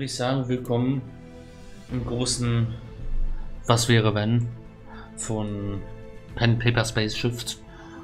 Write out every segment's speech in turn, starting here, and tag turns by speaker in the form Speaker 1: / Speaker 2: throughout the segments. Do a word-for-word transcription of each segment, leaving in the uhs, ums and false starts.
Speaker 1: würde ich sagen, willkommen im großen Was wäre wenn von Pen Paper Space Shift.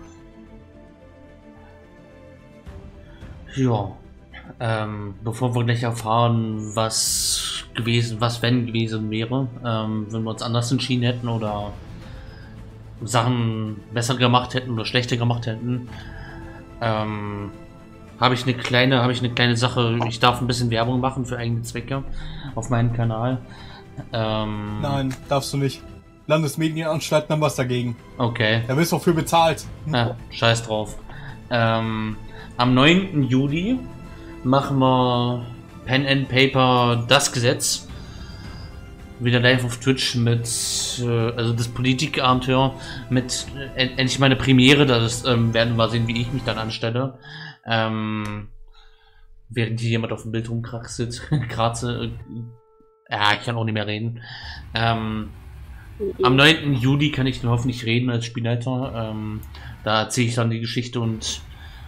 Speaker 1: Ja, ähm, bevor wir gleich erfahren, was gewesen, was wenn gewesen wäre, ähm, wenn wir uns anders entschieden hätten oder Sachen besser gemacht hätten oder schlechter gemacht hätten, ähm, habe ich eine kleine, habe ich eine kleine Sache. Ich darf ein bisschen Werbung machen für eigene Zwecke auf meinem Kanal. Ähm,
Speaker 2: Nein, darfst du nicht. Landesmedienanstalten haben was dagegen.
Speaker 1: Okay.
Speaker 2: Da wirst du auch für bezahlt.
Speaker 1: Ah, scheiß drauf. Ähm, am neunten Juli machen wir Pen and Paper das Gesetz. Wieder live auf Twitch mit, äh, also das Politikabenteuer mit äh, endlich meine Premiere. Das ähm, werden wir sehen, wie ich mich dann anstelle. Ähm, während hier jemand auf dem Bild rumkraxelt, kratze. Äh, ja, ich kann auch nicht mehr reden. Ähm, am neunten Juli kann ich dann hoffentlich reden als Spielleiter. Ähm, da erzähle ich dann die Geschichte und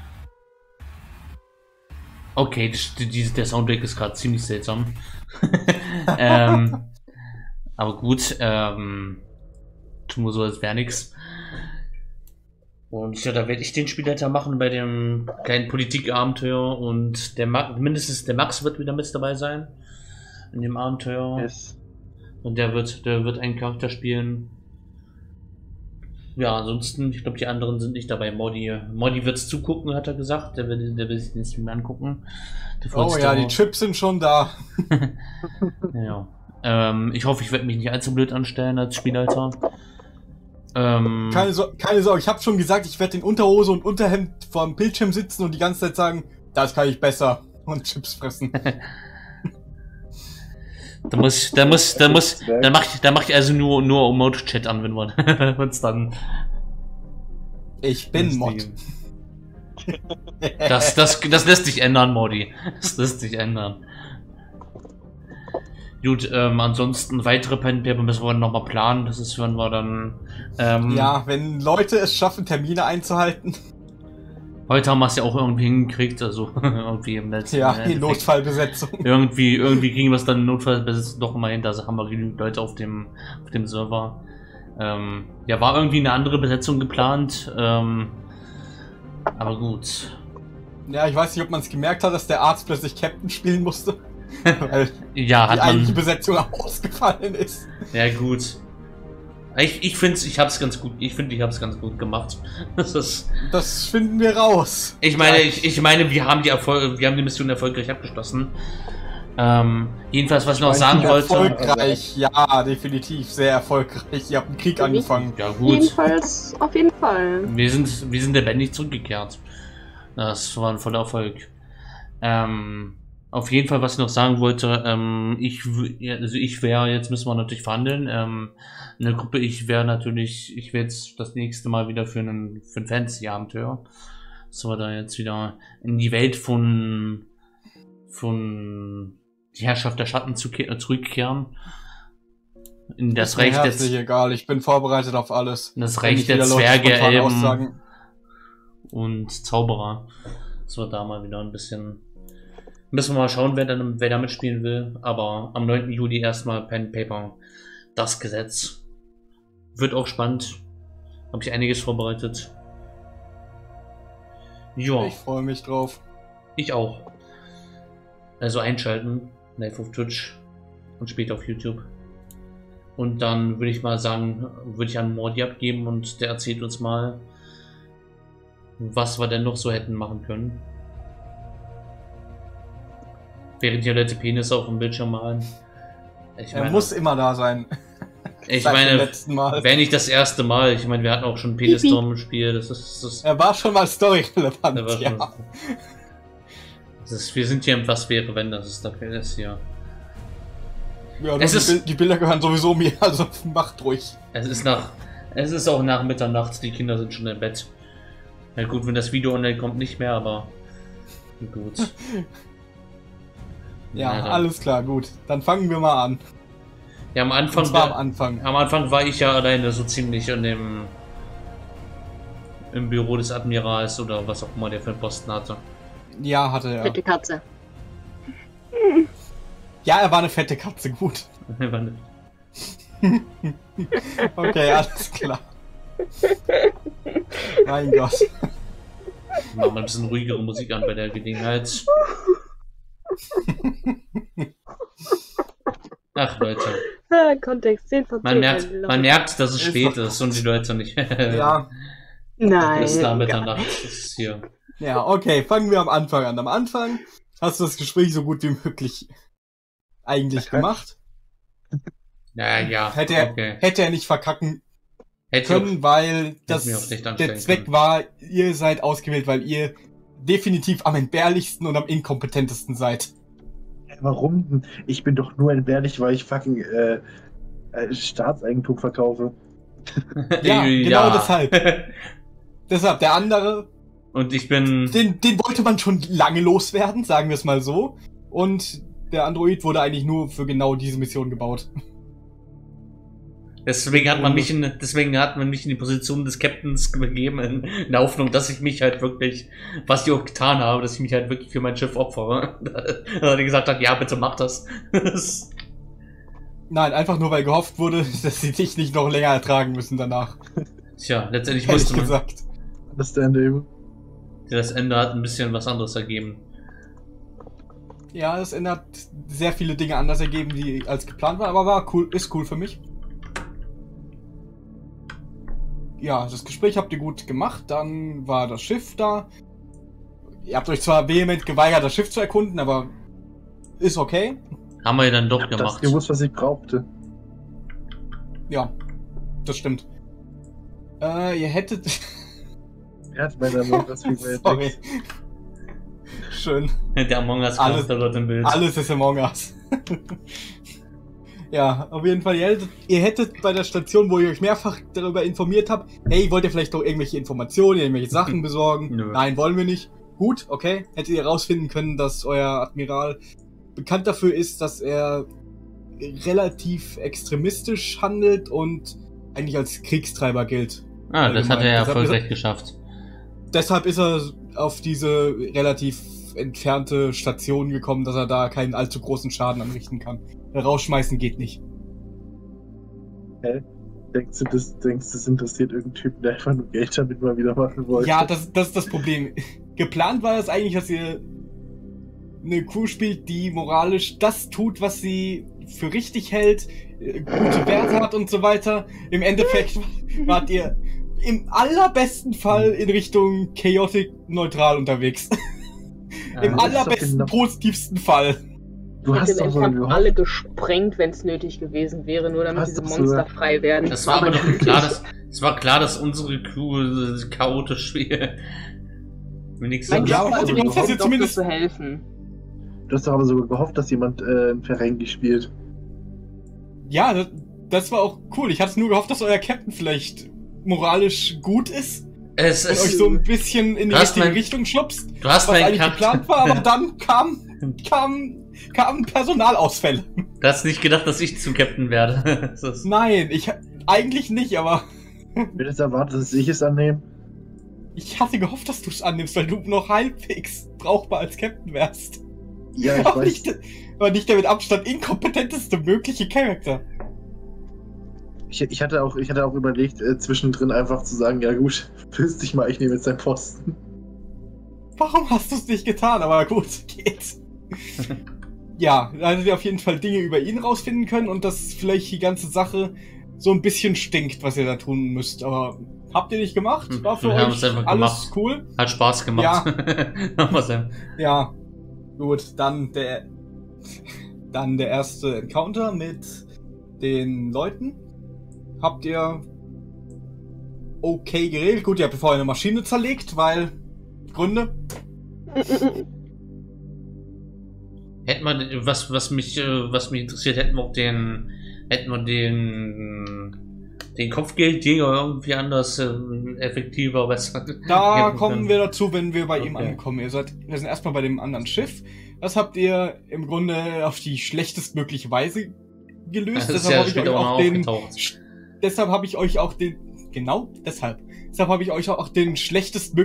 Speaker 1: okay, die, die, der Soundtrack ist gerade ziemlich seltsam. ähm, aber gut, ähm, tun wir so, als wäre nichts. Und ja, da werde ich den Spielleiter machen bei dem kleinen Politikabenteuer und der Ma mindestens der Max wird wieder mit dabei sein in dem Abenteuer.
Speaker 3: Yes. Und
Speaker 1: der wird, der wird einen Charakter spielen. Ja, ansonsten, ich glaube, die anderen sind nicht dabei. Modi, Modi wird es zugucken, hat er gesagt. Der will, der will sich den Stream angucken.
Speaker 2: Oh ja, die Chips sind schon da.
Speaker 1: Ja. Ähm, ich hoffe, ich werde mich nicht allzu blöd anstellen als Spielleiter. Ähm,
Speaker 2: keine, so keine Sorge, ich habe schon gesagt, ich werde in Unterhose und Unterhemd vor dem Bildschirm sitzen und die ganze Zeit sagen, das kann ich besser und Chips fressen.
Speaker 1: Da muss, da muss, da muss, da mach ich, da mach ich also nur, nur Emote-Chat an, wenn wir uns dann.
Speaker 2: Ich bin Mod.
Speaker 1: Das, das, das lässt sich ändern, Modi. Das lässt sich ändern. Gut, ähm, ansonsten weitere Pen Paper müssen wir nochmal planen. Das ist, wenn wir dann. Ähm,
Speaker 2: ja, wenn Leute es schaffen, Termine einzuhalten.
Speaker 1: Heute haben wir es ja auch irgendwie hingekriegt, also irgendwie im letzten
Speaker 2: Ja, die Notfallbesetzung.
Speaker 1: Irgendwie, irgendwie kriegen wir es dann in Notfallbesetzung doch mal hin, da haben wir genügend Leute auf dem, auf dem Server. Ähm, ja, war irgendwie eine andere Besetzung geplant, ähm, aber gut.
Speaker 2: Ja, ich weiß nicht, ob man es gemerkt hat, dass der Arzt plötzlich Captain spielen musste. Weil
Speaker 1: ja, hat
Speaker 2: die
Speaker 1: man,
Speaker 2: eigentliche Besetzung ausgefallen ist.
Speaker 1: Ja, gut. Ich, ich finde, ich habe es ganz gut. Ich finde, ich habe es ganz gut gemacht. Das ist.
Speaker 2: Das finden wir raus.
Speaker 1: Ich meine, ich, ich meine, wir haben die Erfolg, wir haben die Mission erfolgreich abgeschlossen. Ähm, jedenfalls, was ich noch sagen wollte.
Speaker 2: Erfolgreich, ja, definitiv sehr erfolgreich. Ihr habt einen Krieg angefangen.
Speaker 1: Ja, gut.
Speaker 3: Jedenfalls, auf jeden Fall.
Speaker 1: Wir sind, wir sind lebendig zurückgekehrt. Das war ein voller Erfolg. Ähm, auf jeden Fall, was ich noch sagen wollte, ähm, ich, also ich wäre, jetzt müssen wir natürlich verhandeln. Ähm, eine Gruppe, ich wäre natürlich, ich wäre jetzt das nächste Mal wieder für einen, für ein Fantasy-Abenteuer. Dass wir da jetzt wieder in die Welt von, von die Herrschaft der Schatten zu, zurückkehren. In das Reich der
Speaker 2: herzlich egal, ich bin vorbereitet auf alles.
Speaker 1: Das Reich der Zwerge, Elben und Zauberer. Das wird da mal wieder ein bisschen. Müssen wir mal schauen, wer, dann, wer da mitspielen will. Aber am neunten Juli erstmal Pen Paper. Das Gesetz. Wird auch spannend. Habe ich einiges vorbereitet. Ja.
Speaker 2: Ich freue mich drauf.
Speaker 1: Ich auch. Also einschalten. Live auf Twitch. Und später auf YouTube. Und dann würde ich mal sagen, würde ich an Mordi abgeben und der erzählt uns mal, was wir denn noch so hätten machen können. Während die Leute Penisse auf dem Bildschirm malen. Ich
Speaker 2: er
Speaker 1: meine,
Speaker 2: muss immer da sein.
Speaker 1: Ich meine, wäre nicht das erste Mal. Ich meine, wir hatten auch schon Penisstorm im Spiel. Das ist, das
Speaker 2: er war schon mal storyrelevant.
Speaker 1: Er war schon, ja. Das ist, wir sind hier im Was wäre wenn, das ist dafür das hier.
Speaker 2: Ja, es die, ist, Bild, die Bilder gehören sowieso mir, also macht ruhig.
Speaker 1: Es ist nach, es ist auch nach Mitternacht, die Kinder sind schon im Bett. Na gut, wenn das Video online kommt, nicht mehr, aber gut.
Speaker 2: Ja, ja alles klar, gut. Dann fangen wir mal an.
Speaker 1: Ja, am Anfang,
Speaker 2: war am Anfang.
Speaker 1: Am Anfang war ich ja alleine so ziemlich in dem im Büro des Admirals oder was auch immer der für einen Posten hatte.
Speaker 2: Ja, hatte er.
Speaker 3: Mit der Katze.
Speaker 2: Ja, er war eine fette Katze, gut. Okay, alles klar. Mein Gott.
Speaker 1: Machen wir ein bisschen ruhigere Musik an bei der Gelegenheit. Ach, Leute.
Speaker 3: Ah, Kontext zehn von zehn.
Speaker 1: Man merkt, man merkt, dass es spät ist und die Leute nicht.
Speaker 2: Ja.
Speaker 3: Nein.
Speaker 1: Es ist nach Mitternacht. Das ist hier.
Speaker 2: Ja, okay, fangen wir am Anfang an. Am Anfang hast du das Gespräch so gut wie möglich eigentlich gemacht.
Speaker 1: Ja, ja.
Speaker 2: Hätte er,
Speaker 1: okay.
Speaker 2: hätte er nicht verkacken
Speaker 1: Hätte
Speaker 2: können,
Speaker 1: auch,
Speaker 2: weil das
Speaker 1: mir auch nicht
Speaker 2: der
Speaker 1: anstellen
Speaker 2: Zweck
Speaker 1: können.
Speaker 2: war, ihr seid ausgewählt, weil ihr definitiv am entbehrlichsten und am inkompetentesten seid.
Speaker 4: Warum denn? Ich bin doch nur entbehrlich, weil ich fucking äh, äh, Staatseigentum verkaufe.
Speaker 2: Ja, genau deshalb. Deshalb, der andere,
Speaker 1: Und ich bin.
Speaker 2: den, den wollte man schon lange loswerden, sagen wir es mal so. Und der Android wurde eigentlich nur für genau diese Mission gebaut.
Speaker 1: Deswegen hat man mich in, deswegen hat man mich in die Position des Captains gegeben, in, in der Hoffnung, dass ich mich halt wirklich, was ich auch getan habe, dass ich mich halt wirklich für mein Schiff opfere. Dass er gesagt hat, ja, bitte mach das.
Speaker 2: Nein, einfach nur, weil gehofft wurde, dass sie dich nicht noch länger ertragen müssen danach.
Speaker 1: Tja, letztendlich
Speaker 2: Ehrlich
Speaker 1: musste man,
Speaker 2: gesagt.
Speaker 4: Das Ende eben.
Speaker 1: das Ende hat ein bisschen was anderes ergeben.
Speaker 2: Ja, das Ende hat sehr viele Dinge anders ergeben, die als geplant waren, aber war cool, ist cool für mich. Ja, das Gespräch habt ihr gut gemacht, dann war das Schiff da. Ihr habt euch zwar vehement geweigert, das Schiff zu erkunden, aber ist okay.
Speaker 1: Haben wir ja dann doch
Speaker 4: Ich hab das
Speaker 1: gemacht.
Speaker 4: gewusst, was ich brauchte.
Speaker 2: Ja, das stimmt. Äh, ihr hättet...
Speaker 4: Er hat meine Among-Us-Figur
Speaker 2: Sorry.
Speaker 4: entdeckt.
Speaker 2: Schön.
Speaker 1: Der Among Us
Speaker 2: Alles-
Speaker 1: Charakter dort im Bild.
Speaker 2: Alles ist Among Us. Ja, auf jeden Fall. Ihr hättet, ihr hättet bei der Station, wo ihr euch mehrfach darüber informiert habt, hey, wollt ihr vielleicht noch irgendwelche Informationen, irgendwelche Sachen besorgen?
Speaker 1: Nö.
Speaker 2: Nein, wollen wir nicht. Gut, okay. Hättet ihr herausfinden können, dass euer Admiral bekannt dafür ist, dass er relativ extremistisch handelt und eigentlich als Kriegstreiber gilt.
Speaker 1: Ah, das hat er ja
Speaker 2: Deshalb ist er-
Speaker 1: erfolgreich geschafft.
Speaker 2: Deshalb ist er auf diese relativ entfernte Station gekommen, dass er da keinen allzu großen Schaden anrichten kann. Rausschmeißen geht nicht.
Speaker 4: Denkst du, das, denkst, das interessiert irgendeinen Typen, der einfach nur Geld damit mal wieder machen wollte?
Speaker 2: Ja, das, das ist das Problem. Geplant war es eigentlich, dass ihr eine Crew spielt, die moralisch das tut, was sie für richtig hält, äh, gute Werte hat und so weiter. Im Endeffekt wart ihr im allerbesten Fall in Richtung Chaotic neutral unterwegs. Im
Speaker 1: Ah,
Speaker 4: das ist doch
Speaker 2: allerbesten,
Speaker 4: genau-
Speaker 2: positivsten Fall.
Speaker 4: Du hast doch
Speaker 3: Im
Speaker 4: sogar
Speaker 3: Endeffekt
Speaker 4: gehofft.
Speaker 3: alle gesprengt, wenn es nötig gewesen wäre, nur damit
Speaker 4: Hast
Speaker 3: diese
Speaker 4: du
Speaker 3: Monster
Speaker 4: sogar-
Speaker 3: frei werden.
Speaker 1: Das war aber doch klar, dass, es war klar, dass unsere Crew äh, chaotisch wäre. Wenigstens.
Speaker 3: Mein
Speaker 2: Ja,
Speaker 3: Job war
Speaker 2: aber
Speaker 3: übrigens,
Speaker 2: das ist
Speaker 3: dem Doktor
Speaker 2: zumindest-
Speaker 3: zu helfen.
Speaker 4: Du hast doch aber sogar gehofft, dass jemand äh, ein Ferengi spielt.
Speaker 2: Ja, das, das war auch cool. Ich hatte nur gehofft, dass euer Captain vielleicht moralisch gut ist
Speaker 1: es,
Speaker 2: und
Speaker 1: es,
Speaker 2: euch so ein bisschen in die
Speaker 1: Du hast
Speaker 2: richtige
Speaker 1: mein-
Speaker 2: Richtung schubst,
Speaker 1: du hast
Speaker 2: was
Speaker 1: meinen
Speaker 2: eigentlich
Speaker 1: Charakter.
Speaker 2: geplant war, aber dann kam, kam, kamen Personalausfälle.
Speaker 1: Du hast nicht gedacht, dass ich zum Captain werde. Das ist,
Speaker 2: Nein, ich eigentlich nicht, aber
Speaker 4: Wird jetzt erwartet, dass ich es annehme?
Speaker 2: ich hatte gehofft, dass du es annimmst, weil du noch halbwegs brauchbar als Captain wärst.
Speaker 4: Ja, ich
Speaker 2: aber,
Speaker 4: weiß.
Speaker 2: nicht, aber nicht der mit Abstand inkompetenteste mögliche Charakter.
Speaker 4: Ich, ich, hatte auch, ich hatte auch überlegt, äh, zwischendrin einfach zu sagen, ja gut, fühlst dich mal, ich nehme jetzt deinen Posten.
Speaker 2: Warum hast du es nicht getan? Aber gut, geht. Ja, da hättet ihr auf jeden Fall Dinge über ihn rausfinden können und dass vielleicht die ganze Sache so ein bisschen stinkt, was ihr da tun müsst. Aber habt ihr nicht gemacht? War für
Speaker 1: Wir haben
Speaker 2: euch
Speaker 1: es einfach
Speaker 2: alles
Speaker 1: gemacht.
Speaker 2: cool?
Speaker 1: hat Spaß gemacht. Nochmal sein.
Speaker 2: Ja. Gut, dann der dann der erste Encounter mit den Leuten. Habt ihr okay geregelt? Gut, ihr habt vorher eine Maschine zerlegt, weil Gründe.
Speaker 1: Hätten wir, was, was mich, äh, was mich interessiert, hätten wir auch den, hätten wir den, den Kopfgeldjäger irgendwie anders, äh, effektiver, besser.
Speaker 2: Da
Speaker 1: geben
Speaker 2: kommen
Speaker 1: können.
Speaker 2: wir dazu, wenn wir bei ihm
Speaker 1: Okay.
Speaker 2: ankommen. Ihr seid, wir sind erstmal bei dem anderen Schiff. Das habt ihr im Grunde auf die schlechtestmögliche Weise gelöst.
Speaker 1: Das ist
Speaker 2: deshalb
Speaker 1: ja
Speaker 2: habe ich euch
Speaker 1: später auch
Speaker 2: auch
Speaker 1: noch
Speaker 2: den,
Speaker 1: aufgetaucht.
Speaker 2: deshalb habe ich euch auch den, genau, deshalb. Deshalb habe ich euch auch den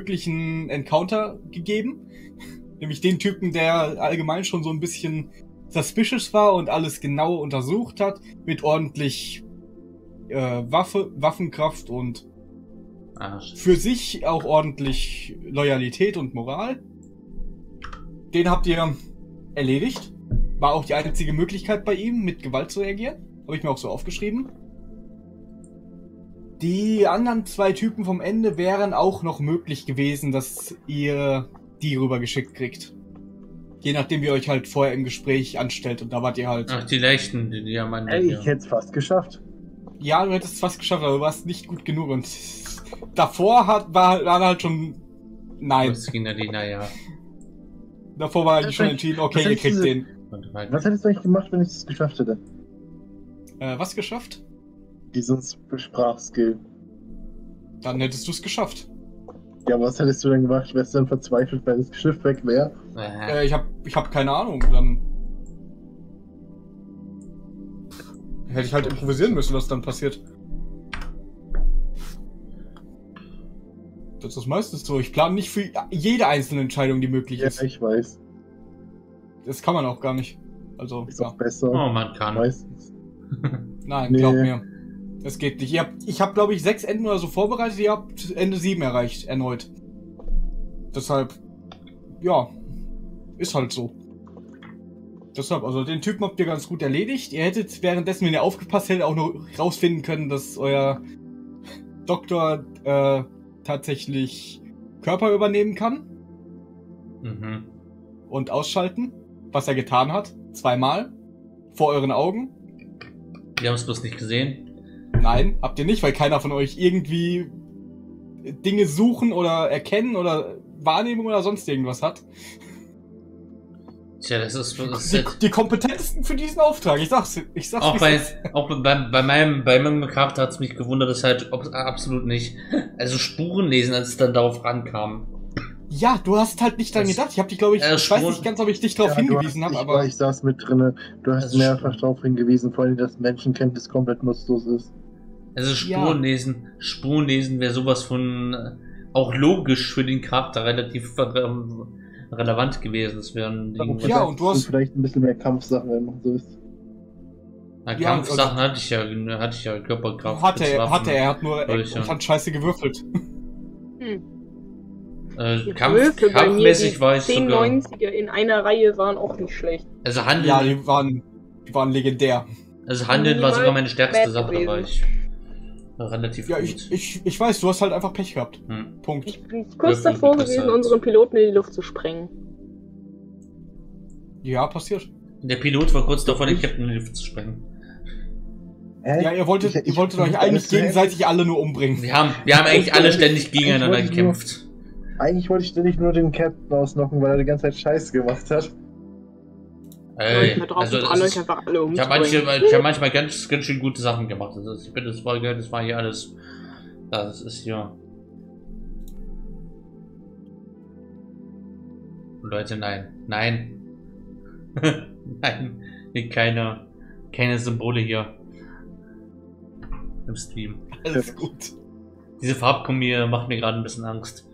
Speaker 2: schlechtestmöglichen Encounter gegeben. Nämlich den Typen, der allgemein schon so ein bisschen suspicious war und alles genau untersucht hat, mit ordentlich äh, Waffe, Waffenkraft und
Speaker 1: Arsch.
Speaker 2: für sich auch ordentlich Loyalität und Moral. Den habt ihr erledigt. War auch die einzige Möglichkeit bei ihm, mit Gewalt zu reagieren. Habe ich mir auch so aufgeschrieben. Die anderen zwei Typen vom Ende wären auch noch möglich gewesen, dass ihr die rübergeschickt kriegt. Je nachdem, wie ihr euch halt vorher im Gespräch anstellt. Und da wart ihr halt...
Speaker 1: Ach, die Leichten, die Diamanten.
Speaker 4: Ey,
Speaker 1: ja.
Speaker 4: ich hätte es fast geschafft.
Speaker 2: Ja, du hättest es fast geschafft, aber du warst nicht gut genug. Und davor hat, war, war halt schon... Nein.
Speaker 1: Das ging dann die, naja.
Speaker 2: Davor war
Speaker 4: Was
Speaker 2: schon
Speaker 4: hätt-
Speaker 2: entschieden,
Speaker 4: was
Speaker 2: okay, ihr
Speaker 4: hättest
Speaker 2: kriegt
Speaker 4: du-
Speaker 2: den.
Speaker 1: Und weiter.
Speaker 4: Was hättest du eigentlich gemacht, wenn ich es geschafft hätte?
Speaker 2: Äh, was geschafft?
Speaker 4: Diesen Sprachskill.
Speaker 2: Dann hättest du es geschafft.
Speaker 4: Ja, was hättest du denn gemacht? Wärst du dann verzweifelt, weil das Schiff weg wäre?
Speaker 1: Äh,
Speaker 2: Äh, ich hab, ich hab keine Ahnung. Dann hätte ich halt improvisieren müssen, was dann passiert. Das ist meistens so. Ich plane nicht für jede einzelne Entscheidung, die möglich
Speaker 4: Ja,
Speaker 2: ist.
Speaker 4: ich weiß.
Speaker 2: Das kann man auch gar nicht. Also,
Speaker 4: Ist
Speaker 2: ja.
Speaker 4: auch besser.
Speaker 1: oh, man kann.
Speaker 4: Meistens.
Speaker 2: Nein,
Speaker 4: Nee.
Speaker 2: glaub mir. Das geht nicht. Ihr habt, ich habe, glaube ich, sechs Enden oder so vorbereitet. Ihr habt Ende sieben erreicht, erneut. Deshalb, ja, ist halt so. Deshalb, also den Typen habt ihr ganz gut erledigt. Ihr hättet währenddessen, wenn ihr aufgepasst hättet, auch noch rausfinden können, dass euer Doktor äh, tatsächlich Körper übernehmen kann
Speaker 1: Mhm.
Speaker 2: und ausschalten, was er getan hat. Zweimal. Vor euren Augen.
Speaker 1: Wir haben es bloß nicht gesehen.
Speaker 2: Nein, habt ihr nicht, weil keiner von euch irgendwie Dinge suchen oder erkennen oder Wahrnehmung oder sonst irgendwas hat.
Speaker 1: Tja, das ist, das ist
Speaker 2: Die,
Speaker 1: jetzt,
Speaker 2: die kompetentesten für diesen Auftrag, ich sag's, ich sag's
Speaker 1: auch
Speaker 2: wie's
Speaker 1: bei,
Speaker 2: ist.
Speaker 1: auch bei, bei meinem, bei meinem Charakter hat es mich gewundert, dass halt ob, absolut nicht. Also Spuren lesen, als es dann darauf rankam.
Speaker 2: Ja, du hast halt nicht dran
Speaker 1: Das-
Speaker 2: gedacht. Ich hab dich, glaube ich,
Speaker 1: äh,
Speaker 2: ich weiß
Speaker 1: schon-
Speaker 2: nicht ganz, ob ich dich darauf
Speaker 4: Ja, du
Speaker 2: hingewiesen
Speaker 4: hast,
Speaker 2: habe,
Speaker 4: ich,
Speaker 2: aber
Speaker 4: Ich saß mit drinne. Du hast
Speaker 1: Also
Speaker 4: mehrfach
Speaker 1: schon-
Speaker 4: darauf hingewiesen, vor allem, dass Menschenkenntnis komplett nutzlos ist.
Speaker 1: Also
Speaker 2: Ja.
Speaker 1: Spuren lesen, Spuren lesen wäre sowas von äh, auch logisch für den Charakter relativ ähm, relevant gewesen. Das wäre ein Ding.
Speaker 2: Ja, und du hast-
Speaker 4: vielleicht ein bisschen mehr Kampfsachen, wenn man so ist.
Speaker 1: Na,
Speaker 2: Ja,
Speaker 1: Kampfsachen hatte ich ja, hatte ich ja Körperkraft.
Speaker 2: hatte er,
Speaker 1: Waffen.
Speaker 2: hatte er, er hat nur
Speaker 1: Soll ich ja.
Speaker 2: und hat scheiße gewürfelt.
Speaker 3: Hm.
Speaker 1: Äh,
Speaker 3: Die
Speaker 1: Kampf,
Speaker 3: Würfel bei mir,
Speaker 1: kampfmäßig
Speaker 3: die
Speaker 1: war ich
Speaker 3: zehn
Speaker 1: sogar.
Speaker 3: neunziger in einer Reihe waren auch nicht schlecht.
Speaker 1: Also Handeln,
Speaker 2: Ja, die waren, die waren legendär.
Speaker 1: also Handeln war sogar meine stärkste
Speaker 3: Bad
Speaker 1: Sache, da war
Speaker 3: gewesen.
Speaker 1: ich relativ
Speaker 2: Ja,
Speaker 1: gut.
Speaker 2: ich, ich, ich weiß, du hast halt einfach Pech gehabt.
Speaker 1: Hm.
Speaker 2: Punkt.
Speaker 3: Ich bin kurz
Speaker 1: Würfel
Speaker 3: davor
Speaker 1: besser
Speaker 3: gewesen,
Speaker 1: als-
Speaker 3: unseren Piloten in die Luft zu sprengen.
Speaker 2: Ja, passiert.
Speaker 1: Der Pilot war kurz davor, den Captain in die Luft zu sprengen.
Speaker 4: Hä?
Speaker 2: Ja, ihr wolltet,
Speaker 4: Ich- ich-
Speaker 2: ihr wolltet euch
Speaker 4: ich-
Speaker 2: eigentlich
Speaker 4: ich-
Speaker 2: gegenseitig alle nur umbringen.
Speaker 1: Wir haben, wir haben eigentlich alle ständig gegeneinander
Speaker 4: Ich wollte nur-
Speaker 1: gekämpft.
Speaker 4: Eigentlich wollte ich ständig nur den Captain ausnocken, weil er die ganze Zeit Scheiße gemacht hat.
Speaker 1: Ey,
Speaker 3: ich mir drauf
Speaker 1: also
Speaker 3: und
Speaker 1: das
Speaker 3: dran, euch
Speaker 1: ist,
Speaker 3: einfach alle
Speaker 1: ich habe manche,
Speaker 3: umzubringen.
Speaker 1: ich hab manchmal ganz, ganz schön gute Sachen gemacht. Also ich bin das war, das war hier alles. Das ist hier. Leute, nein, nein, nein, hier keine, keine Symbole hier im Stream.
Speaker 2: Alles gut.
Speaker 1: Diese Farbkombi macht mir gerade ein bisschen Angst.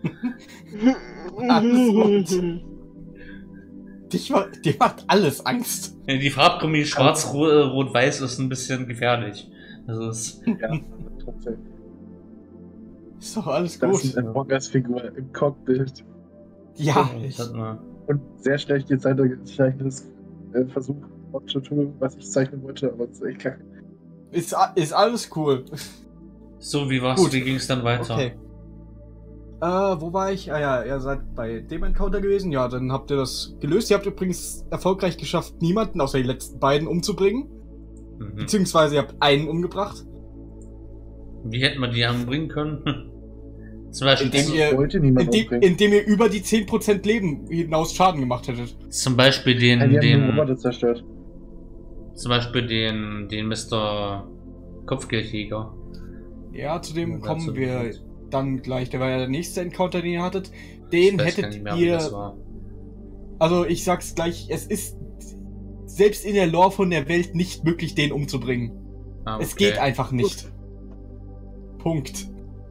Speaker 2: Alles gut. Dich, ma- dir macht alles Angst.
Speaker 1: Die Farbkombi schwarz-rot-weiß ist ein bisschen gefährlich. Also es,
Speaker 4: Ja, trotzdem.
Speaker 2: Ist doch alles
Speaker 4: Das
Speaker 2: gut.
Speaker 4: ist eine Bogas-Figur im Cockpit.
Speaker 2: Ja,
Speaker 1: das
Speaker 2: ich,
Speaker 1: hat man.
Speaker 4: Und sehr schlecht gezeichnetes äh, Versuch, zu tun, was ich zeichnen wollte, aber es ist echt kacke.
Speaker 2: ist, a- ist alles cool.
Speaker 1: So, wie war's?
Speaker 2: Gut.
Speaker 1: Wie ging es dann weiter?
Speaker 2: Okay. Äh, wo war ich? Ah ja, ihr seid bei dem Encounter gewesen. Ja, dann habt ihr das gelöst. Ihr habt übrigens erfolgreich geschafft, niemanden außer die letzten beiden umzubringen.
Speaker 1: Mhm.
Speaker 2: Beziehungsweise ihr habt einen umgebracht.
Speaker 1: Wie hätten wir die umbringen können? Zum Beispiel,
Speaker 2: Indem
Speaker 1: zu-
Speaker 2: ihr-
Speaker 4: Ich wollte niemanden
Speaker 2: Indem,
Speaker 4: umbringen.
Speaker 2: indem ihr über die zehn Prozent Leben hinaus Schaden gemacht hättet.
Speaker 1: zum Beispiel den,
Speaker 4: Ja, die haben den
Speaker 1: den,
Speaker 4: Roboter zerstört.
Speaker 1: zum Beispiel den, den Mister Kopfgeldjäger.
Speaker 2: Ja, zu dem
Speaker 1: Ja,
Speaker 2: kommen
Speaker 1: dazu-
Speaker 2: wir dann gleich. Der war ja der nächste Encounter, den ihr hattet. Den
Speaker 1: Ich weiß gar
Speaker 2: hättet
Speaker 1: nicht mehr, wie das
Speaker 2: ihr...
Speaker 1: war.
Speaker 2: Also ich sag's gleich, es ist selbst in der Lore von der Welt nicht möglich, den umzubringen.
Speaker 1: Ah,
Speaker 2: Es
Speaker 1: okay.
Speaker 2: geht einfach nicht. Punkt.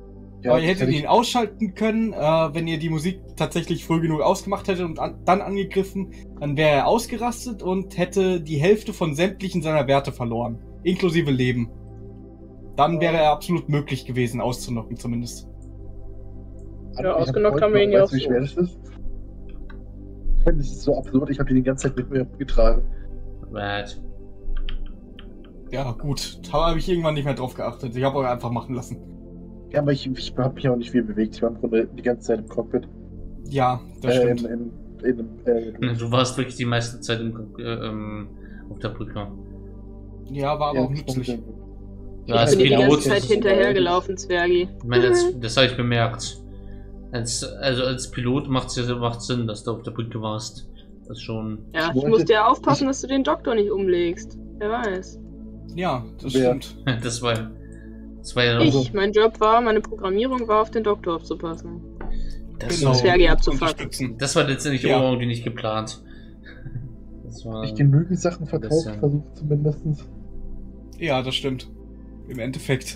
Speaker 2: Aber ihr
Speaker 4: das
Speaker 2: hättet
Speaker 4: hätte
Speaker 2: ihn ausschalten können, äh, wenn ihr die Musik tatsächlich früh genug ausgemacht hättet und an, dann angegriffen, dann wäre er ausgerastet und hätte die Hälfte von sämtlichen seiner Werte verloren, inklusive Leben. Dann wäre er absolut möglich gewesen, auszunocken zumindest.
Speaker 4: ich-
Speaker 3: Ja,
Speaker 4: ich hab
Speaker 3: ausgenockt
Speaker 4: heute
Speaker 3: haben wir ihn
Speaker 4: noch-
Speaker 3: ja
Speaker 4: weißt du,
Speaker 3: auch
Speaker 4: wie
Speaker 3: so.
Speaker 4: schwer das ist? Das ist so absurd, ich habe die die ganze Zeit mit mir getragen.
Speaker 1: Right.
Speaker 2: Ja, gut. Da habe ich irgendwann nicht mehr drauf geachtet. Ich habe euch einfach machen lassen.
Speaker 4: Ja, aber ich, ich habe mich auch nicht viel bewegt. Ich war im Grunde die ganze Zeit im Cockpit.
Speaker 2: Ja, das
Speaker 4: äh,
Speaker 2: stimmt.
Speaker 4: in, in, in, äh,
Speaker 1: Du warst wirklich die meiste Zeit im, äh, ähm, auf der Brücke.
Speaker 2: Ja, war aber
Speaker 4: ja,
Speaker 2: auch nützlich.
Speaker 3: Ich
Speaker 1: Ja, als
Speaker 3: bin dir die
Speaker 1: Pilot-
Speaker 3: ganze Zeit hinterhergelaufen, Zwergi.
Speaker 1: Ich meine, das, das habe ich bemerkt. Als, also als Pilot macht es ja macht Sinn, dass du auf der Brücke warst. Das schon.
Speaker 3: Ja,
Speaker 4: Ich
Speaker 3: ich
Speaker 4: wollte-
Speaker 3: muss dir aufpassen, dass du den Doktor nicht umlegst. Wer weiß.
Speaker 2: Ja, das
Speaker 4: Wer?
Speaker 2: stimmt.
Speaker 1: Das war. Das war ja
Speaker 4: Also-
Speaker 3: Ich, mein Job war, meine Programmierung war, auf den Doktor aufzupassen.
Speaker 1: das,
Speaker 2: Genau.
Speaker 3: Zwerge abzufucken.
Speaker 2: Unterstützen.
Speaker 1: das war letztendlich
Speaker 2: Ja.
Speaker 1: auch irgendwie nicht geplant. Das war.
Speaker 4: ich genügend Sachen verkauft,
Speaker 1: bisschen.
Speaker 4: versucht zumindest.
Speaker 2: Ja, das stimmt. Im Endeffekt.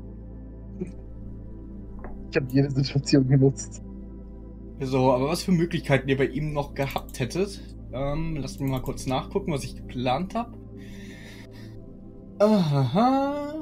Speaker 4: Ich habe jede Situation genutzt.
Speaker 2: So, aber was für Möglichkeiten ihr bei ihm noch gehabt hättet? Ähm, lasst mich mal kurz nachgucken, was ich geplant habe. Aha.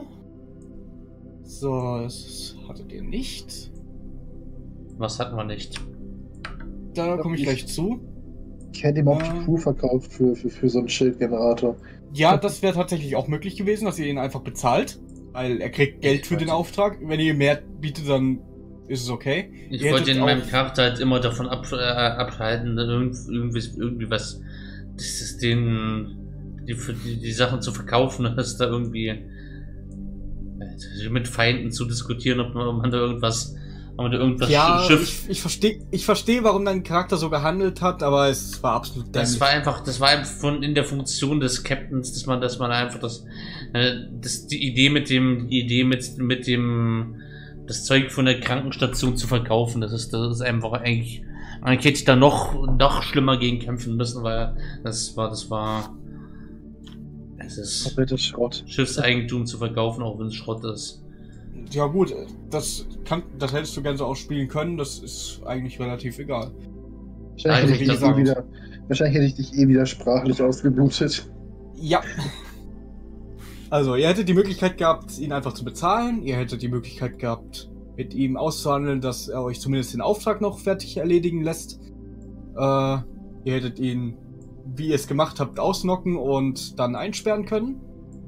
Speaker 2: So, das hattet ihr nicht.
Speaker 1: Was hatten wir nicht?
Speaker 2: Da komme ich gleich zu.
Speaker 4: Ich hätte ihm auch
Speaker 2: Ah.
Speaker 4: die Crew verkauft für, für, für so einen Schildgenerator.
Speaker 2: Ja, das wäre tatsächlich auch möglich gewesen, dass ihr ihn einfach bezahlt. Weil er kriegt Geld für den Auftrag. Wenn ihr mehr bietet, dann ist es okay.
Speaker 1: Ich
Speaker 2: Ihr
Speaker 1: wollte
Speaker 2: hättet
Speaker 1: in meinem
Speaker 2: auch-
Speaker 1: Charakter halt immer davon ab, äh, abhalten, dann irgendwie, irgendwie, irgendwie was, das ist den, die, die, die Sachen zu verkaufen, dass da irgendwie äh, mit Feinden zu diskutieren, ob man, ob man da irgendwas, ob man da irgendwas
Speaker 2: Ja,
Speaker 1: Schiff.
Speaker 2: ich, ich verstehe, ich versteh, warum dein Charakter so gehandelt hat, aber es war absolut
Speaker 1: Das
Speaker 2: dämlich.
Speaker 1: war einfach, das war einfach von in der Funktion des Captains, dass man, dass man einfach das, äh, das die Idee mit dem, die Idee mit, mit dem, das Zeug von der Krankenstation zu verkaufen. Das ist, das ist einfach eigentlich, eigentlich hätte ich da noch, noch schlimmer gegen kämpfen müssen, weil das war, das war, es ist
Speaker 4: Kompletter Schrott.
Speaker 1: Schiffseigentum zu verkaufen, auch wenn es Schrott ist.
Speaker 2: Ja gut, das kann, das hättest du gerne so ausspielen können, das ist eigentlich relativ egal.
Speaker 4: Wahrscheinlich,
Speaker 1: Also,
Speaker 4: hätte ich
Speaker 1: wie
Speaker 4: dich eh
Speaker 2: gesagt-
Speaker 4: wieder, wahrscheinlich hätte ich dich eh wieder sprachlich ausgeblutet.
Speaker 2: Ja. Also, ihr hättet die Möglichkeit gehabt, ihn einfach zu bezahlen. Ihr hättet die Möglichkeit gehabt, mit ihm auszuhandeln, dass er euch zumindest den Auftrag noch fertig erledigen lässt. Äh, ihr hättet ihn, wie ihr es gemacht habt, ausnocken und dann einsperren können.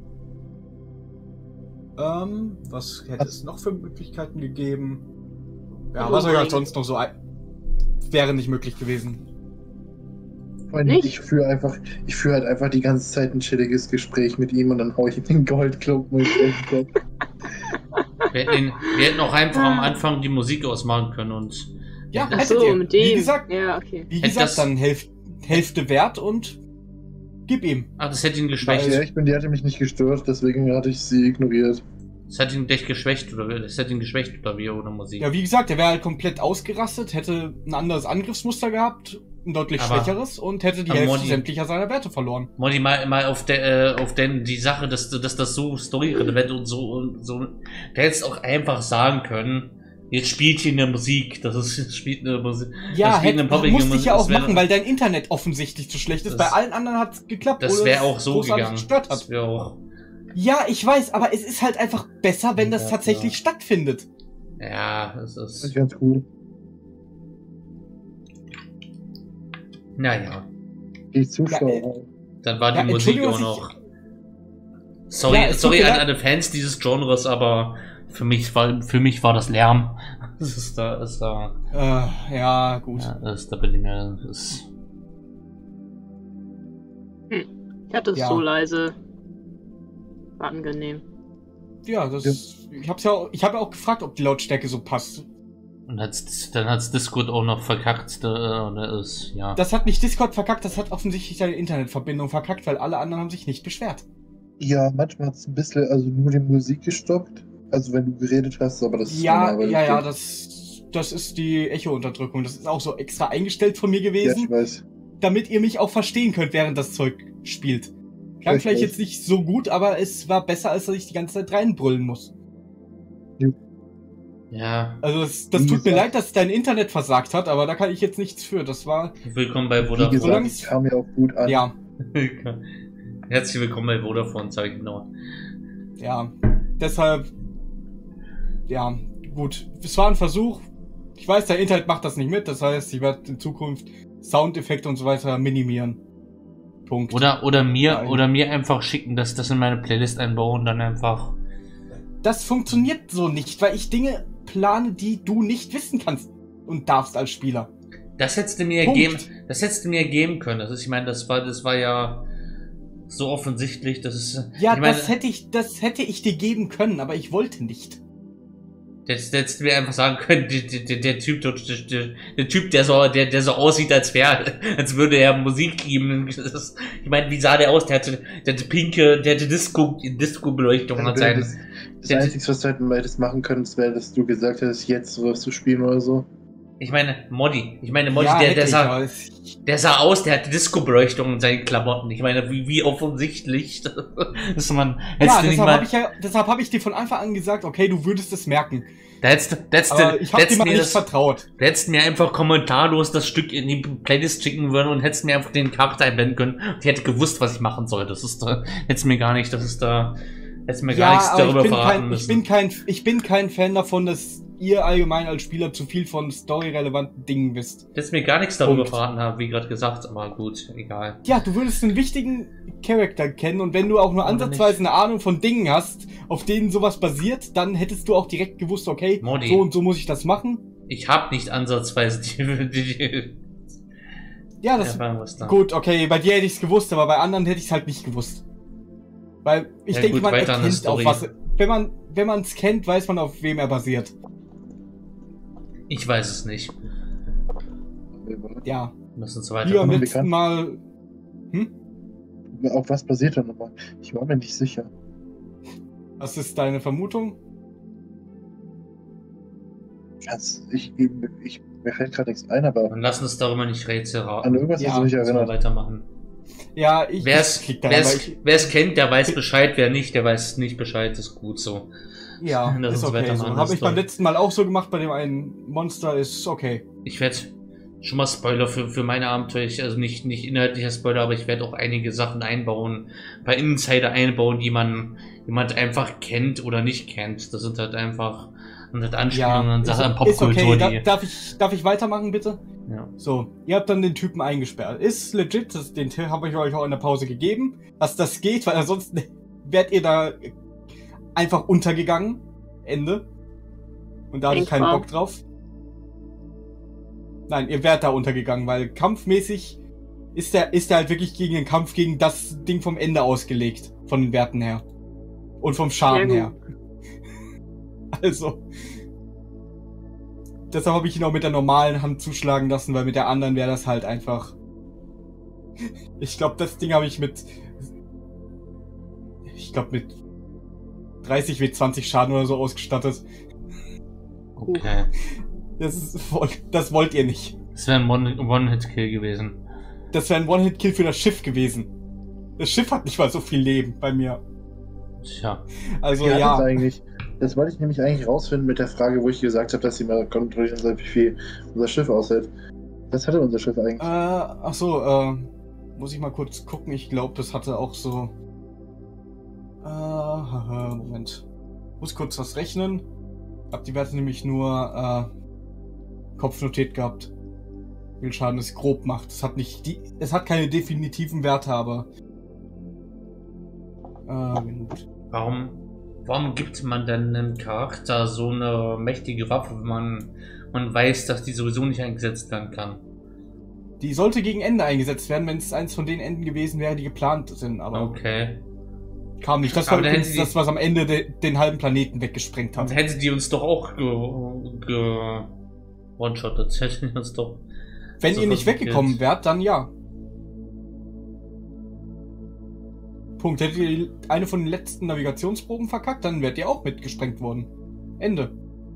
Speaker 2: Ähm, was hätte es noch für Möglichkeiten gegeben? Ja,
Speaker 3: Oh
Speaker 2: was euch
Speaker 3: mein
Speaker 2: halt sonst noch so ein... wäre nicht möglich gewesen.
Speaker 4: Vor allem,
Speaker 3: Nicht?
Speaker 4: Ich führe einfach, ich führe halt einfach die ganze Zeit ein chilliges Gespräch mit ihm und dann hau ich ihm den Goldklumpen in den Kopf.
Speaker 1: Wir hätten, ihn, wir hätten auch einfach am Anfang die Musik ausmachen können und
Speaker 2: Ja,
Speaker 3: Ach
Speaker 2: hättet
Speaker 3: so,
Speaker 2: ihr.
Speaker 3: mit dem.
Speaker 2: Wie gesagt,
Speaker 3: Ja, okay.
Speaker 2: wie
Speaker 1: Hätte
Speaker 2: gesagt,
Speaker 1: das-
Speaker 2: dann Hälf Hälfte Wert und gib ihm.
Speaker 1: ah, das hätte ihn geschwächt.
Speaker 4: Ja, ich bin, die hatte mich nicht gestört, deswegen hatte ich sie ignoriert.
Speaker 1: Das hat ihn echt geschwächt oder das hat ihn geschwächt oder wie ohne Musik.
Speaker 2: Ja, wie gesagt, er wäre halt komplett ausgerastet, hätte ein anderes Angriffsmuster gehabt, ein deutlich
Speaker 1: Aber-
Speaker 2: schwächeres und hätte die
Speaker 1: aber
Speaker 2: Hälfte
Speaker 1: Modi-
Speaker 2: sämtlicher seiner Werte verloren.
Speaker 1: Molly, mal, mal auf der, äh, auf den, die Sache, dass, dass das so storyrelevant und so und so. Der hätte es auch einfach sagen können. Jetzt spielt hier eine Musik. Das ist, jetzt spielt eine Musik.
Speaker 2: Ja,
Speaker 1: das spielt
Speaker 2: hätte,
Speaker 1: eine Public
Speaker 2: musste ich ja
Speaker 1: das
Speaker 2: auch
Speaker 1: wär-
Speaker 2: machen, weil dein Internet offensichtlich zu schlecht ist.
Speaker 1: Das-
Speaker 2: Bei allen anderen hat es geklappt,
Speaker 1: Das
Speaker 2: ohne
Speaker 1: wäre
Speaker 2: dass
Speaker 1: auch
Speaker 2: es
Speaker 1: so
Speaker 2: großartig
Speaker 1: gegangen.
Speaker 2: gestört hat.
Speaker 1: Das wäre auch.
Speaker 2: Ja, ich weiß, aber es ist halt einfach besser, wenn das
Speaker 1: Ja,
Speaker 2: tatsächlich
Speaker 1: ja.
Speaker 2: stattfindet.
Speaker 1: Ja, es
Speaker 4: Das ist
Speaker 1: ist.
Speaker 4: ganz cool.
Speaker 1: Naja.
Speaker 4: Die Zuschauer.
Speaker 2: Ja, äh,
Speaker 1: Dann war
Speaker 2: Ja,
Speaker 1: die Musik
Speaker 2: Entschuldigung,
Speaker 1: auch
Speaker 2: dass
Speaker 1: noch. Sorry,
Speaker 2: Ja, es tut
Speaker 1: sorry
Speaker 2: mir
Speaker 1: an
Speaker 2: leid.
Speaker 1: alle Fans dieses Genres, aber für mich war, für mich war das Lärm. Das ist da, ist da.
Speaker 2: Äh, ja, gut.
Speaker 1: Ja, das ist da bin ich mir. Das ist,
Speaker 3: Ich hatte es
Speaker 2: Ja.
Speaker 3: so leise. War angenehm.
Speaker 2: Ja, das ich hab's ja auch, ich habe ja auch gefragt, ob die Lautstärke so passt.
Speaker 1: und hat's, dann hat's Discord auch noch verkackt. Da, da ist, ja.
Speaker 2: Das hat nicht Discord verkackt, das hat offensichtlich deine Internetverbindung verkackt, weil alle anderen haben sich nicht beschwert.
Speaker 4: Ja, manchmal hat es ein bisschen, also nur die Musik gestoppt. Also wenn du geredet hast, aber das ist
Speaker 2: Ja,
Speaker 4: normal, weil
Speaker 2: ja,
Speaker 4: ich-
Speaker 2: ja, das, das ist die Echo-Unterdrückung. Das ist auch so extra eingestellt von mir
Speaker 4: Ja,
Speaker 2: gewesen,
Speaker 4: ich weiß.
Speaker 2: damit ihr mich auch verstehen könnt, während das Zeug spielt. Klang
Speaker 4: Ich
Speaker 2: vielleicht
Speaker 4: weiß.
Speaker 2: jetzt nicht so gut, aber es war besser, als dass ich die ganze Zeit reinbrüllen muss.
Speaker 1: Ja.
Speaker 2: Also das, das
Speaker 4: Wie
Speaker 2: tut mir
Speaker 4: gesagt-
Speaker 2: leid, dass dein Internet versagt hat, aber da kann ich jetzt nichts für. Das war,
Speaker 1: Willkommen bei
Speaker 4: Wie
Speaker 1: Vodafone.
Speaker 4: gesagt,
Speaker 2: Solange
Speaker 4: es kam ja auch gut an.
Speaker 2: ja,
Speaker 1: Herzlich willkommen bei Vodafone, sag ich genau.
Speaker 2: ja. Deshalb, ja, gut. Es war ein Versuch. Ich weiß, der Internet macht das nicht mit. Das heißt, ich werde in Zukunft Soundeffekte und so weiter minimieren. Punkt.
Speaker 1: Oder, oder mir,
Speaker 2: Nein.
Speaker 1: oder mir einfach schicken, dass das in meine Playlist einbauen und dann einfach.
Speaker 2: Das funktioniert so nicht, weil ich Dinge plane, die du nicht wissen kannst und darfst als Spieler.
Speaker 1: Das hättest du mir
Speaker 2: Punkt.
Speaker 1: geben, das hättest du mir geben können. Das ist, ich meine, das war, das war ja so offensichtlich, dass es.
Speaker 2: Ja,
Speaker 1: ich meine,
Speaker 2: das hätte ich, das hätte ich dir geben können, aber ich wollte nicht.
Speaker 1: das hättest du mir einfach sagen können, der, der, der Typ, der, der, der Typ, der so, der, der so aussieht, als wäre, als würde er Musik geben. Das ist, ich meine, wie sah der aus? Der hatte, der hatte pinke, der hatte Disco, Disco-Beleuchtung
Speaker 4: Also
Speaker 1: und sein.
Speaker 4: das, das Einzige, was du halt hättest machen können, wäre, dass du gesagt hättest, jetzt sowas zu spielen oder so.
Speaker 1: Ich meine, Moddi. Ich meine, Moddi,
Speaker 2: Ja,
Speaker 1: der,
Speaker 2: hätte
Speaker 1: der
Speaker 2: ich,
Speaker 1: sah,
Speaker 2: aber es-
Speaker 1: der sah aus, der hatte Disco-Beleuchtung in seinen Klamotten. Ich meine, wie, wie offensichtlich, dass man, hättest
Speaker 2: Ja,
Speaker 1: du nicht
Speaker 2: deshalb
Speaker 1: mal,
Speaker 2: habe ich ja, deshalb habe ich dir von Anfang an gesagt, okay, du würdest es merken.
Speaker 1: da hättest du, da hättest
Speaker 2: Aber
Speaker 1: du,
Speaker 2: ich
Speaker 1: da
Speaker 2: habe dir
Speaker 1: hättest
Speaker 2: mal
Speaker 1: mir
Speaker 2: nicht
Speaker 1: das,
Speaker 2: vertraut.
Speaker 1: da hättest mir einfach kommentarlos das Stück in die Playlist schicken würden und hättest mir einfach den Charakter einblenden können. Und ich hätte gewusst, was ich machen soll. Das ist da, hättest mir gar nicht, das ist da, hättest mir gar nichts
Speaker 2: aber
Speaker 1: darüber
Speaker 2: ich bin,
Speaker 1: verraten
Speaker 2: kein,
Speaker 1: müssen.
Speaker 2: ich, bin kein, ich bin kein Fan davon, dass ihr allgemein als Spieler zu viel von storyrelevanten Dingen wisst.
Speaker 1: hättest mir gar nichts darüber
Speaker 2: Punkt.
Speaker 1: verraten haben, wie gerade gesagt, aber gut, egal.
Speaker 2: Ja, du würdest einen wichtigen Charakter kennen und wenn du auch nur
Speaker 1: Oder
Speaker 2: ansatzweise eine Ahnung von Dingen hast, auf denen sowas basiert, dann hättest du auch direkt gewusst, okay,
Speaker 1: Modi.
Speaker 2: so und so muss ich das machen.
Speaker 1: Ich habe nicht ansatzweise die, die, die
Speaker 2: Ja, das
Speaker 1: Erfahrung, was da.
Speaker 2: gut, okay, bei dir hätte ich es gewusst, aber bei anderen hätte ich es halt nicht gewusst. Weil ich
Speaker 1: Ja,
Speaker 2: denke,
Speaker 1: gut,
Speaker 2: man
Speaker 1: weiter an der
Speaker 2: erkennt auch
Speaker 1: Story.
Speaker 2: was. Wenn man wenn man es kennt, weiß man, auf wem er basiert.
Speaker 1: Ich weiß es nicht.
Speaker 2: Ja,
Speaker 1: Lass uns
Speaker 2: wie
Speaker 1: weiter.
Speaker 2: beim
Speaker 4: Bekannt.
Speaker 2: letzten Mal. Hm?
Speaker 4: Auf was basiert er nochmal? Ich war mir nicht sicher.
Speaker 2: Was ist deine Vermutung?
Speaker 4: Ganz, ich, ich, mir fällt gerade nichts ein, aber
Speaker 1: Dann lass uns darüber nicht Rätsel
Speaker 4: an
Speaker 1: raten.
Speaker 4: irgendwas
Speaker 2: Ja,
Speaker 4: hast du mich
Speaker 1: Lass mal
Speaker 4: erinnert.
Speaker 1: weitermachen.
Speaker 2: Ja, ich,
Speaker 1: Wer
Speaker 2: ich
Speaker 1: es
Speaker 2: krieg da,
Speaker 1: wer
Speaker 2: aber
Speaker 1: es-
Speaker 2: ich,
Speaker 1: wer es kennt, der weiß Bescheid. Wer nicht, der weiß nicht Bescheid. Ist gut so.
Speaker 2: ja,
Speaker 1: Lass
Speaker 2: ist
Speaker 1: uns
Speaker 2: okay. So.
Speaker 1: weitermachen,
Speaker 2: Habe
Speaker 1: das
Speaker 2: ich
Speaker 1: ist
Speaker 2: beim
Speaker 1: doch-
Speaker 2: letzten Mal auch so gemacht, bei dem einen Monster ist okay.
Speaker 1: Ich werde schon mal Spoiler für, für meine Abenteuer, ich- also nicht, nicht inhaltlicher Spoiler, aber ich werde auch einige Sachen einbauen, bei Insider einbauen, die man, die man einfach kennt oder nicht kennt. Das sind halt einfach und halt Anspielungen an
Speaker 2: ist,
Speaker 1: Sachen an
Speaker 2: ist
Speaker 1: Popkultur,
Speaker 2: okay. Da,
Speaker 1: die.
Speaker 2: darf ich darf ich weitermachen bitte?
Speaker 1: Ja.
Speaker 2: So, ihr habt dann den Typen eingesperrt. Ist legit, das, den Tipp habe ich euch auch in der Pause gegeben, dass das geht, weil ansonsten wärt ihr da einfach untergegangen. Ende. Und da hatte ich keinen
Speaker 3: Denkbar.
Speaker 2: Bock drauf. Nein, ihr wärt da untergegangen, weil kampfmäßig ist der, ist der halt wirklich gegen den Kampf gegen das Ding vom Ende ausgelegt. Von den Werten her. Und vom Schaden
Speaker 3: Sehr
Speaker 2: her. Also. Deshalb habe ich ihn auch mit der normalen Hand zuschlagen lassen, weil mit der anderen wäre das halt einfach. Ich glaube, das Ding habe ich mit. Ich glaube, mit dreißig W zwanzig Schaden oder so ausgestattet.
Speaker 1: Okay.
Speaker 2: Das, ist, das wollt ihr nicht.
Speaker 1: Das wäre ein One- One-Hit-Kill gewesen.
Speaker 2: Das wäre ein One-Hit-Kill für das Schiff gewesen. Das Schiff hat nicht mal so viel Leben bei mir.
Speaker 1: Tja.
Speaker 2: Also
Speaker 4: Wie hat
Speaker 2: ja.
Speaker 4: es eigentlich? Das wollte ich nämlich eigentlich rausfinden mit der Frage, wo ich gesagt habe, dass sie mal kontrollieren soll, wie viel unser Schiff aushält. Was hatte unser Schiff eigentlich?
Speaker 2: Äh, ach so, äh, muss ich mal kurz gucken. Ich glaube, das hatte auch so. Äh, haha, Moment. Muss kurz was rechnen. Hab die Werte nämlich nur äh, Kopfnotiert gehabt. Wie viel Schaden es grob macht. Es hat nicht die. Es hat keine definitiven Werte, aber. Äh, Minute.
Speaker 1: Warum, warum gibt man denn einem Charakter so eine mächtige Waffe, wenn man, man weiß, dass die sowieso nicht eingesetzt werden kann?
Speaker 2: Die sollte gegen Ende eingesetzt werden, wenn es eins von den Enden gewesen wäre, die geplant sind, aber
Speaker 1: Okay.
Speaker 2: kam nicht. Das
Speaker 1: Aber
Speaker 2: war
Speaker 1: dann hätten
Speaker 2: übrigens
Speaker 1: sie-
Speaker 2: das, was am Ende de den halben Planeten weggesprengt
Speaker 1: Dann
Speaker 2: hat.
Speaker 1: hätte die uns doch auch ge, ge one-shottet. Hätte die uns doch.
Speaker 2: Wenn
Speaker 1: so
Speaker 2: ihr nicht
Speaker 1: versucht
Speaker 2: weggekommen
Speaker 1: jetzt.
Speaker 2: wärt, dann ja. Punkt. Hättet ihr eine von den letzten Navigationsproben verkackt, dann wärt ihr auch mitgesprengt worden. Ende.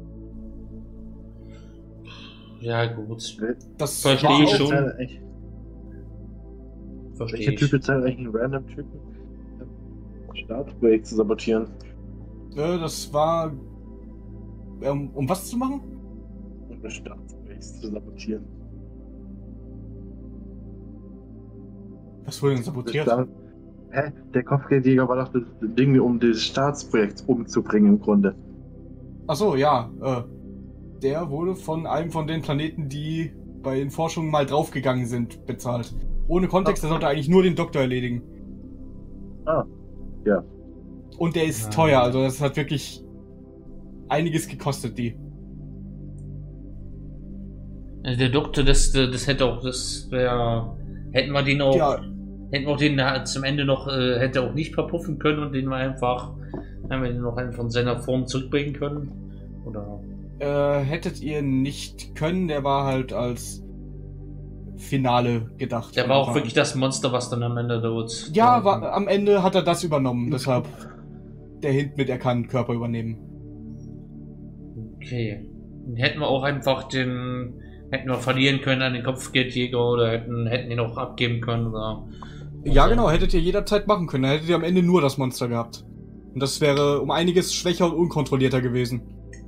Speaker 1: Ja, gut.
Speaker 2: Das
Speaker 1: Verstehe
Speaker 2: war
Speaker 1: ich
Speaker 2: auch-
Speaker 1: schon.
Speaker 4: Bezahlt eigentlich-
Speaker 1: Verstehe
Speaker 4: Welcher
Speaker 1: ich.
Speaker 4: Typ bezahlt eigentlich einen random Typen? Startprojekt zu sabotieren.
Speaker 2: Äh, das war Ähm, um was zu machen?
Speaker 4: Um das Staatsprojekt zu sabotieren.
Speaker 2: Was wurde denn sabotiert?
Speaker 4: Der, hä? Der Kopfgeldjäger war doch das Ding, um das Staatsprojekt umzubringen im Grunde.
Speaker 2: Achso, ja. Äh, der wurde von einem von den Planeten, die bei den Forschungen mal draufgegangen sind, bezahlt. Ohne Kontext, der sollte eigentlich nur den Doktor erledigen.
Speaker 4: Ah, ja.
Speaker 2: Und der ist
Speaker 1: Ah.
Speaker 2: teuer, also das hat wirklich einiges gekostet, die.
Speaker 1: Also der Doktor, das, das hätte auch, das wäre, hätten wir den auch,
Speaker 2: Ja.
Speaker 1: hätten wir auch den zum Ende noch, äh, hätte auch nicht verpuffen können und den wir einfach, haben wir den noch einfach in seiner Form zurückbringen können? Oder?
Speaker 2: Äh, hättet ihr nicht können, der war halt als Finale gedacht.
Speaker 1: Der war auch wirklich das Monster, was dann am Ende dort.
Speaker 2: Ja, war, am Ende hat er das übernommen, deshalb der Hint mit, er kann Körper übernehmen.
Speaker 1: Okay. Dann hätten wir auch einfach den, hätten wir verlieren können an den Kopfgeldjäger oder hätten, hätten ihn auch abgeben können oder.
Speaker 2: Ja,
Speaker 1: oder-
Speaker 2: genau, hättet ihr jederzeit machen können, dann hättet ihr am Ende nur das Monster gehabt. Und das wäre um einiges schwächer und unkontrollierter gewesen.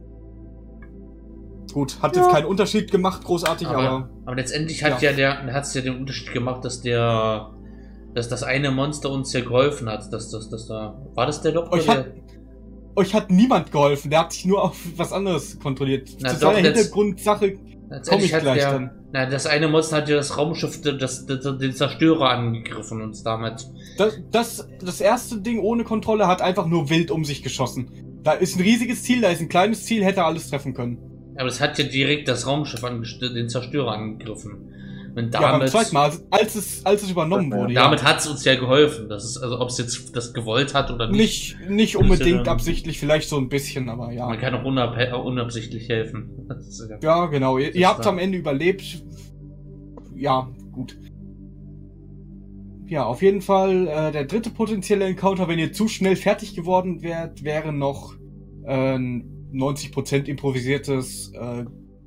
Speaker 2: Gut, hat jetzt keinen Unterschied gemacht, großartig, aber...
Speaker 1: Aber, aber letztendlich hat ja,
Speaker 2: ja.
Speaker 1: der, hat es ja den Unterschied gemacht, dass der, dass das eine Monster uns ja geholfen hat, dass das, dass da, war das der Doktor?
Speaker 2: Euch
Speaker 1: der,
Speaker 2: hat, euch hat niemand geholfen, der hat sich nur auf was anderes kontrolliert.
Speaker 1: Na
Speaker 2: Zu
Speaker 1: doch,
Speaker 2: seiner
Speaker 1: letzt-
Speaker 2: Hintergrundsache komme
Speaker 1: letztendlich
Speaker 2: ich
Speaker 1: hat
Speaker 2: gleich
Speaker 1: der,
Speaker 2: dann.
Speaker 1: na, das eine Monster hat ja das Raumschiff, das, das, den Zerstörer angegriffen und damit.
Speaker 2: Das, das, das erste Ding ohne Kontrolle hat einfach nur wild um sich geschossen. Da ist ein riesiges Ziel, da ist ein kleines Ziel, hätte alles treffen können.
Speaker 1: Aber es hat ja direkt das Raumschiff, angest- den Zerstörer angegriffen. Und
Speaker 2: Ja, beim
Speaker 1: damit,
Speaker 2: zweiten Mal, als es, als es übernommen wurde.
Speaker 1: damit
Speaker 2: ja.
Speaker 1: hat es uns ja geholfen. Das ist, also ob es jetzt das gewollt hat oder nicht.
Speaker 2: Nicht, nicht
Speaker 1: Das ist ja
Speaker 2: unbedingt
Speaker 1: dann-
Speaker 2: absichtlich, vielleicht so ein bisschen, aber ja.
Speaker 1: Man kann auch unab unabsichtlich helfen. Das ist ja-
Speaker 2: Ja, genau. Ihr,
Speaker 1: Das
Speaker 2: ihr habt
Speaker 1: war-
Speaker 2: am Ende überlebt. Ja, gut. Ja, auf jeden Fall äh, der dritte potenzielle Encounter, wenn ihr zu schnell fertig geworden wärt, wäre noch äh, ein neunzig Prozent improvisiertes äh,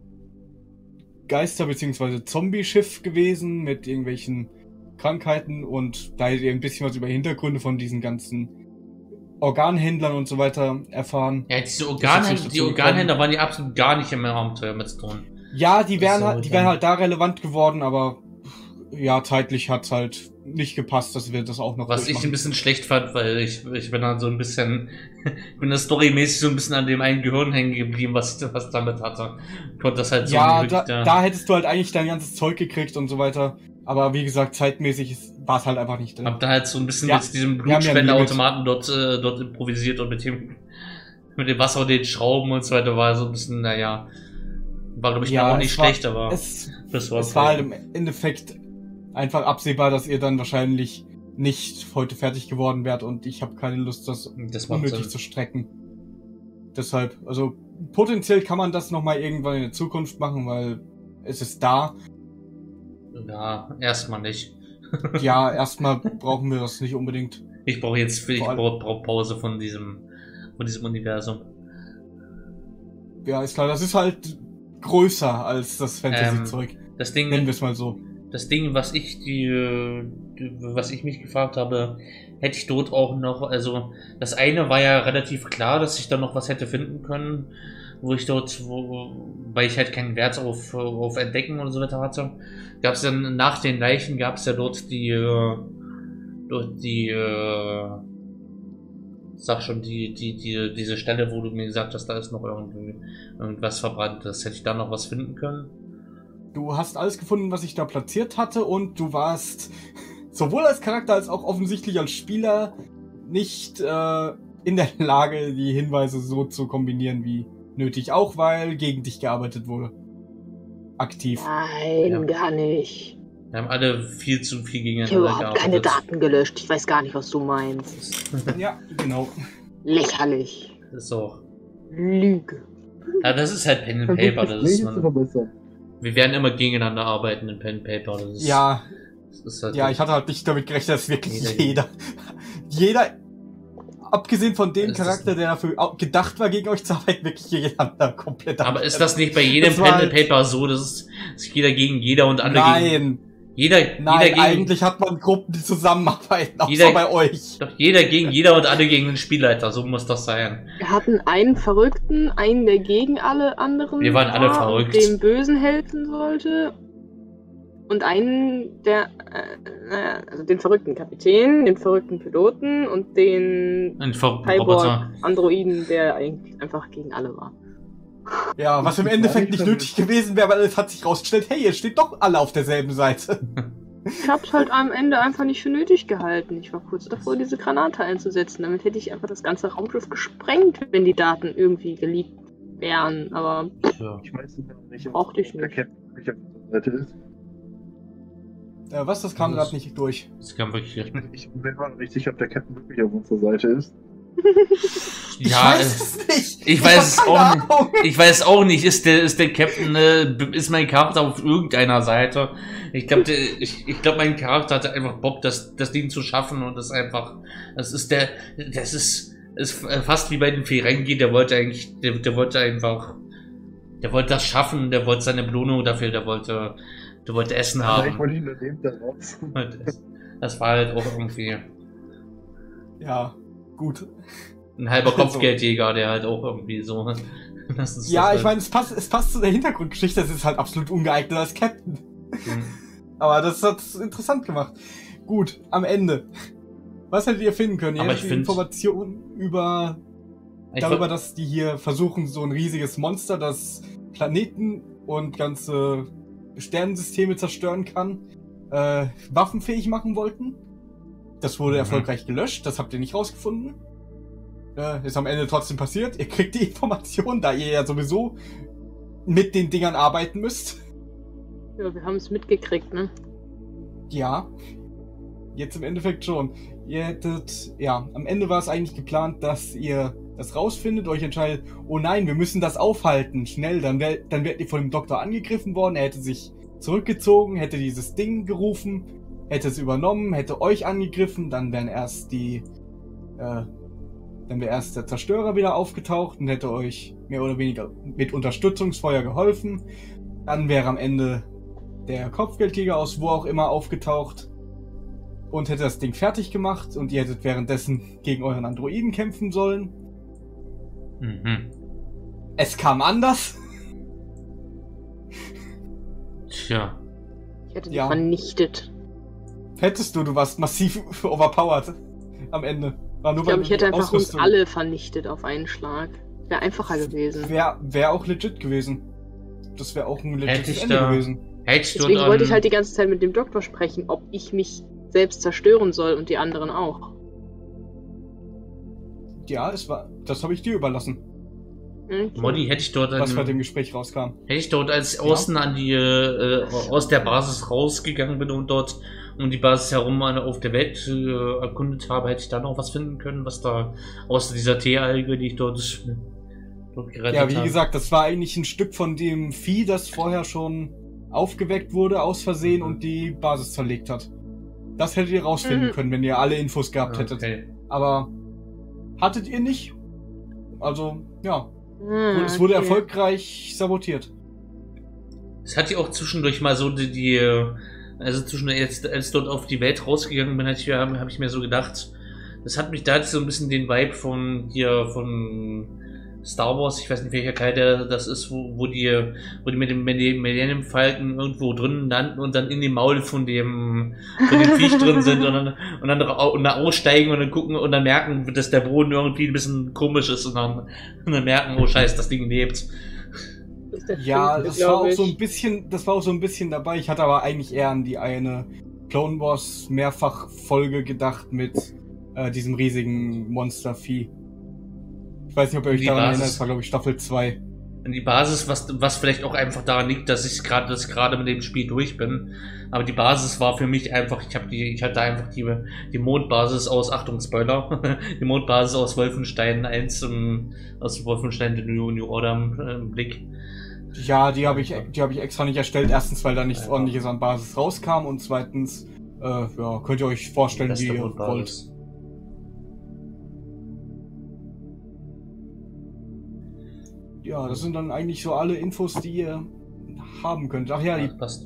Speaker 2: Geister- bzw. Zombie-Schiff gewesen mit irgendwelchen Krankheiten und da hättet ihr ein bisschen was über Hintergründe von diesen ganzen Organhändlern und so weiter erfahren.
Speaker 1: Ja, diese
Speaker 2: Das ist
Speaker 1: Organhändler,
Speaker 2: nicht
Speaker 1: die
Speaker 2: dazu
Speaker 1: Organhändler waren ja absolut gar nicht im Abenteuer mit drin.
Speaker 2: Ja, die wären
Speaker 1: So,
Speaker 2: halt, die
Speaker 1: dann-
Speaker 2: wären halt da relevant geworden, aber ja, zeitlich hat's halt nicht gepasst, dass wir das auch noch
Speaker 1: Was ich ein
Speaker 2: durchmachen.
Speaker 1: bisschen schlecht fand, weil ich, ich bin dann so ein bisschen, ich bin da storymäßig so ein bisschen an dem einen Gehirn hängen geblieben, was ich was damit hatte. Ich konnte das halt so
Speaker 2: Ja,
Speaker 1: nicht
Speaker 2: da,
Speaker 1: wirklich
Speaker 2: da hättest du halt eigentlich dein ganzes Zeug gekriegt und so weiter. Aber wie gesagt, zeitmäßig war es halt einfach nicht drin.
Speaker 1: hab da halt so ein bisschen
Speaker 2: Ja,
Speaker 1: mit diesem
Speaker 2: wir haben ja ein
Speaker 1: Blutspendeautomaten dort, äh, dort improvisiert und mit dem, mit dem Wasser und den Schrauben und so weiter war so ein bisschen, naja, war glaube ich
Speaker 2: Ja,
Speaker 1: auch nicht
Speaker 2: es war-
Speaker 1: schlecht, aber
Speaker 2: Es,
Speaker 1: das war,
Speaker 2: es war halt im Endeffekt einfach absehbar, dass ihr dann wahrscheinlich nicht heute fertig geworden wärt und ich habe keine Lust, das
Speaker 1: das macht
Speaker 2: unnötig
Speaker 1: Sinn.
Speaker 2: zu strecken. Deshalb, also potenziell kann man das nochmal irgendwann in der Zukunft machen, weil es ist da.
Speaker 1: Ja, erstmal nicht.
Speaker 2: Ja, erstmal brauchen wir das nicht unbedingt.
Speaker 1: Ich brauche jetzt, ich
Speaker 2: Vor allem-
Speaker 1: brauche brauch Pause von diesem, von diesem Universum.
Speaker 2: Ja, ist klar, das ist halt größer als das Fantasy-Zeug.
Speaker 1: Das Ding,
Speaker 2: Nennen wir es mal so.
Speaker 1: das Ding, was ich die, äh, die, was ich mich gefragt habe, hätte ich dort auch noch, also das eine war ja relativ klar, dass ich da noch was hätte finden können, wo ich dort, wo, weil ich halt keinen Wert auf, auf Entdecken und so weiter hatte, gab es dann nach den Leichen gab es ja dort die, äh, dort die, äh, sag schon, die, die, die, diese Stelle, wo du mir gesagt hast, da ist noch irgendwie irgendwas verbrannt, das hätte ich da noch was finden können.
Speaker 2: Du hast alles gefunden, was ich da platziert hatte und du warst sowohl als Charakter als auch offensichtlich als Spieler nicht äh, in der Lage, die Hinweise so zu kombinieren wie nötig, auch weil gegen dich gearbeitet wurde. Aktiv.
Speaker 3: Nein,
Speaker 1: Ja.
Speaker 3: gar nicht.
Speaker 1: Wir haben alle viel zu viel
Speaker 3: Ich habe
Speaker 1: gegeneinander
Speaker 3: überhaupt keine
Speaker 1: gearbeitet.
Speaker 3: Daten gelöscht. Ich weiß gar nicht, was du meinst.
Speaker 2: Ja, genau.
Speaker 3: Lächerlich.
Speaker 1: Das ist auch.
Speaker 3: Lüge.
Speaker 1: Ja, das ist halt Pen and Paper. Das ist man,
Speaker 4: verbessern.
Speaker 1: wir werden immer gegeneinander arbeiten in Pen and Paper. Das ist,
Speaker 2: Ja,
Speaker 1: das ist halt
Speaker 2: ja, ich hatte halt nicht damit gerechnet, dass wirklich
Speaker 1: Jeder-
Speaker 2: jeder, jeder, abgesehen von dem
Speaker 1: Das ist-
Speaker 2: Charakter, der dafür au- gedacht war, gegen euch zu arbeiten, wirklich gegeneinander komplett.
Speaker 1: Aber ist das nicht bei jedem
Speaker 2: Das war
Speaker 1: Pen and
Speaker 2: halt-
Speaker 1: Paper so, dass es dass jeder gegen jeder und alle gegen
Speaker 2: Nein,
Speaker 1: jeder Jeder,
Speaker 2: Nein,
Speaker 1: jeder gegen,
Speaker 2: eigentlich hat man Gruppen, die zusammenarbeiten, außer
Speaker 1: Jeder-
Speaker 2: bei euch.
Speaker 1: doch jeder gegen jeder und alle gegen den Spielleiter, so muss das sein.
Speaker 3: Wir hatten einen Verrückten, einen, der gegen alle anderen
Speaker 1: Wir waren alle
Speaker 3: war
Speaker 1: verrückt.
Speaker 3: und dem Bösen helfen sollte. Und einen, der, äh, naja, also den verrückten Kapitän, den verrückten Piloten und den
Speaker 1: Ein Ver- Roboter.
Speaker 3: Cyborg-Androiden, der eigentlich einfach gegen alle war.
Speaker 2: Ja, was im Endeffekt nicht nötig gewesen wäre, weil es hat sich rausgestellt, hey, ihr steht doch alle auf derselben Seite.
Speaker 3: Ich hab's halt am Ende einfach nicht für nötig gehalten. Ich war kurz davor, diese Granate einzusetzen. Damit hätte ich einfach das ganze Raumschiff gesprengt, wenn die Daten irgendwie geleakt wären. Aber
Speaker 1: Ja.
Speaker 4: Ich weiß nicht, ob
Speaker 3: brauchte ich
Speaker 4: der
Speaker 3: nicht.
Speaker 4: Captain wirklich auf unserer Seite ist.
Speaker 2: Äh, was, das kam
Speaker 1: Das-
Speaker 2: gerade nicht durch.
Speaker 1: Das kann wirklich.
Speaker 4: Ich bin, ich bin mir immer noch nicht sicher, ob der Captain wirklich auf unserer Seite ist.
Speaker 2: Ich
Speaker 1: Ja,
Speaker 2: weiß
Speaker 1: es-
Speaker 2: es nicht.
Speaker 1: ich
Speaker 2: hab
Speaker 1: weiß es
Speaker 2: keine
Speaker 1: auch nicht.
Speaker 2: Ahnung.
Speaker 1: Ich weiß auch nicht, ist der, ist der Captain, äh, ist mein Charakter auf irgendeiner Seite? Ich glaube, ich, ich glaube, mein Charakter hatte einfach Bock, das, das Ding zu schaffen und das einfach, das ist der, das ist, ist fast wie bei den Ferengi, der wollte eigentlich, der, der wollte einfach, der wollte das schaffen, der wollte seine Belohnung dafür, der wollte, der wollte Essen
Speaker 4: Aber ich
Speaker 1: haben.
Speaker 4: wollte ihn nur nehmen da raus.
Speaker 1: Das war halt auch irgendwie
Speaker 2: Ja, gut.
Speaker 1: ein halber Kopfgeldjäger, der halt auch irgendwie so, das ist
Speaker 2: Ja,
Speaker 1: das
Speaker 2: ich
Speaker 1: halt.
Speaker 2: meine, es passt, es passt zu der Hintergrundgeschichte, das ist halt absolut ungeeignet als Captain.
Speaker 1: Hm.
Speaker 2: Aber das hat's interessant gemacht. Gut, am Ende. Was hättet ihr finden können? Ihr
Speaker 1: Aber
Speaker 2: hättet
Speaker 1: ich
Speaker 2: die
Speaker 1: find-
Speaker 2: Informationen über
Speaker 1: Ich
Speaker 2: darüber,
Speaker 1: wollt-
Speaker 2: dass die hier versuchen, so ein riesiges Monster, das Planeten und ganze Sternensysteme zerstören kann, äh, waffenfähig machen wollten. Das wurde
Speaker 1: Mhm.
Speaker 2: erfolgreich gelöscht, das habt ihr nicht rausgefunden. Äh, ist am Ende trotzdem passiert. Ihr kriegt die Information, da ihr ja sowieso mit den Dingern arbeiten müsst.
Speaker 3: Ja, wir haben es mitgekriegt, ne?
Speaker 2: Ja. Jetzt im Endeffekt schon. Ihr hättet, ja, am Ende war es eigentlich geplant, dass ihr das rausfindet, euch entscheidet, oh nein, wir müssen das aufhalten, schnell, dann wär, dann werdet ihr von dem Doktor angegriffen worden, er hätte sich zurückgezogen, hätte dieses Ding gerufen, hätte es übernommen, hätte euch angegriffen, dann wären erst die, äh, dann wäre erst der Zerstörer wieder aufgetaucht und hätte euch mehr oder weniger mit Unterstützungsfeuer geholfen. Dann wäre am Ende der Kopfgeldjäger aus wo auch immer aufgetaucht und hätte das Ding fertig gemacht und ihr hättet währenddessen gegen euren Androiden kämpfen sollen.
Speaker 1: Mhm.
Speaker 2: Es kam anders.
Speaker 1: Tja.
Speaker 3: Ich hätte die
Speaker 2: Ja.
Speaker 3: vernichtet.
Speaker 2: Hättest du, du warst massiv overpowered am Ende. War nur
Speaker 3: Ich glaube,
Speaker 2: weil
Speaker 3: ich
Speaker 2: du
Speaker 3: hätte
Speaker 2: die
Speaker 3: einfach uns
Speaker 2: Ausrüstung-
Speaker 3: alle vernichtet auf einen Schlag. Wäre einfacher gewesen.
Speaker 2: Wäre wär auch legit gewesen. Das wäre auch ein
Speaker 1: Hätte
Speaker 2: legites
Speaker 1: ich
Speaker 2: Ende
Speaker 1: da-
Speaker 2: gewesen.
Speaker 1: Hättest du
Speaker 3: Deswegen
Speaker 1: dann-
Speaker 3: wollte ich halt die ganze Zeit mit dem Doktor sprechen, ob ich mich selbst zerstören soll und die anderen auch.
Speaker 2: Ja, es war. Das habe ich dir überlassen,
Speaker 3: Okay.
Speaker 1: Molly, hätte ich dort,
Speaker 2: was bei
Speaker 1: an,
Speaker 2: dem Gespräch rauskam.
Speaker 1: hätte ich dort als außen an die, äh, aus der Basis rausgegangen bin und dort um die Basis herum an- auf der Welt äh, erkundet habe, hätte ich da noch was finden können, was da außer dieser Teealge, die ich dort, dort gerettet
Speaker 2: Ja, wie
Speaker 1: habe.
Speaker 2: gesagt, das war eigentlich ein Stück von dem Vieh, das vorher schon aufgeweckt wurde aus Versehen
Speaker 1: Mhm.
Speaker 2: und die Basis zerlegt hat. Das hättet ihr rausfinden
Speaker 3: Mhm.
Speaker 2: können, wenn ihr alle Infos gehabt hättet.
Speaker 1: Okay.
Speaker 2: Aber hattet ihr nicht? Also, ja.
Speaker 3: Ah,
Speaker 2: Es wurde
Speaker 3: okay.
Speaker 2: erfolgreich sabotiert.
Speaker 1: Es hat ja auch zwischendurch mal so die, die also zwischen jetzt, als ich dort auf die Welt rausgegangen bin, hatte ich, habe hab ich mir so gedacht, das hat mich da hat so ein bisschen den Vibe von hier, von Star Wars, ich weiß nicht welcher Teil der das ist, wo, wo die, wo die mit dem Millennium Falcon irgendwo drin landen und dann in dem Maul von dem, von dem Viech drin sind und dann, und dann, au- und dann aussteigen und dann gucken und dann merken, dass der Boden irgendwie ein bisschen komisch ist und dann, und dann merken, oh scheiße, das Ding lebt.
Speaker 3: Das ist der
Speaker 2: Ja,
Speaker 3: fünfte,
Speaker 2: das
Speaker 3: glaub
Speaker 2: war auch
Speaker 3: ich.
Speaker 2: so ein bisschen, das war auch so ein bisschen dabei. Ich hatte aber eigentlich eher an die eine Clone Wars Mehrfach-Folge gedacht mit äh, diesem riesigen Monstervieh. Ich weiß nicht, ob ihr euch
Speaker 1: Die
Speaker 2: daran
Speaker 1: Basis.
Speaker 2: erinnert, das war glaube ich Staffel zwei.
Speaker 1: Und die Basis, was, was vielleicht auch einfach daran liegt, dass ich gerade dass ich gerade mit dem Spiel durch bin. Aber die Basis war für mich einfach, ich habe die, ich hatte einfach die, die Mondbasis aus, Achtung, Spoiler, die Mondbasis aus Wolfenstein eins, um, aus Wolfenstein The New, New Order im, im Blick.
Speaker 2: Ja, die habe ich, die habe ich extra nicht erstellt. Erstens, weil da nichts
Speaker 1: Ja.
Speaker 2: ordentliches an Basis rauskam und zweitens, äh, ja, könnt ihr euch vorstellen, wie
Speaker 1: Beste
Speaker 2: ihr wollt.
Speaker 1: Mondbasis.
Speaker 2: Ja, das sind dann eigentlich so alle Infos, die ihr haben könnt. Ach ja,
Speaker 1: Ja,
Speaker 2: die,
Speaker 1: passt.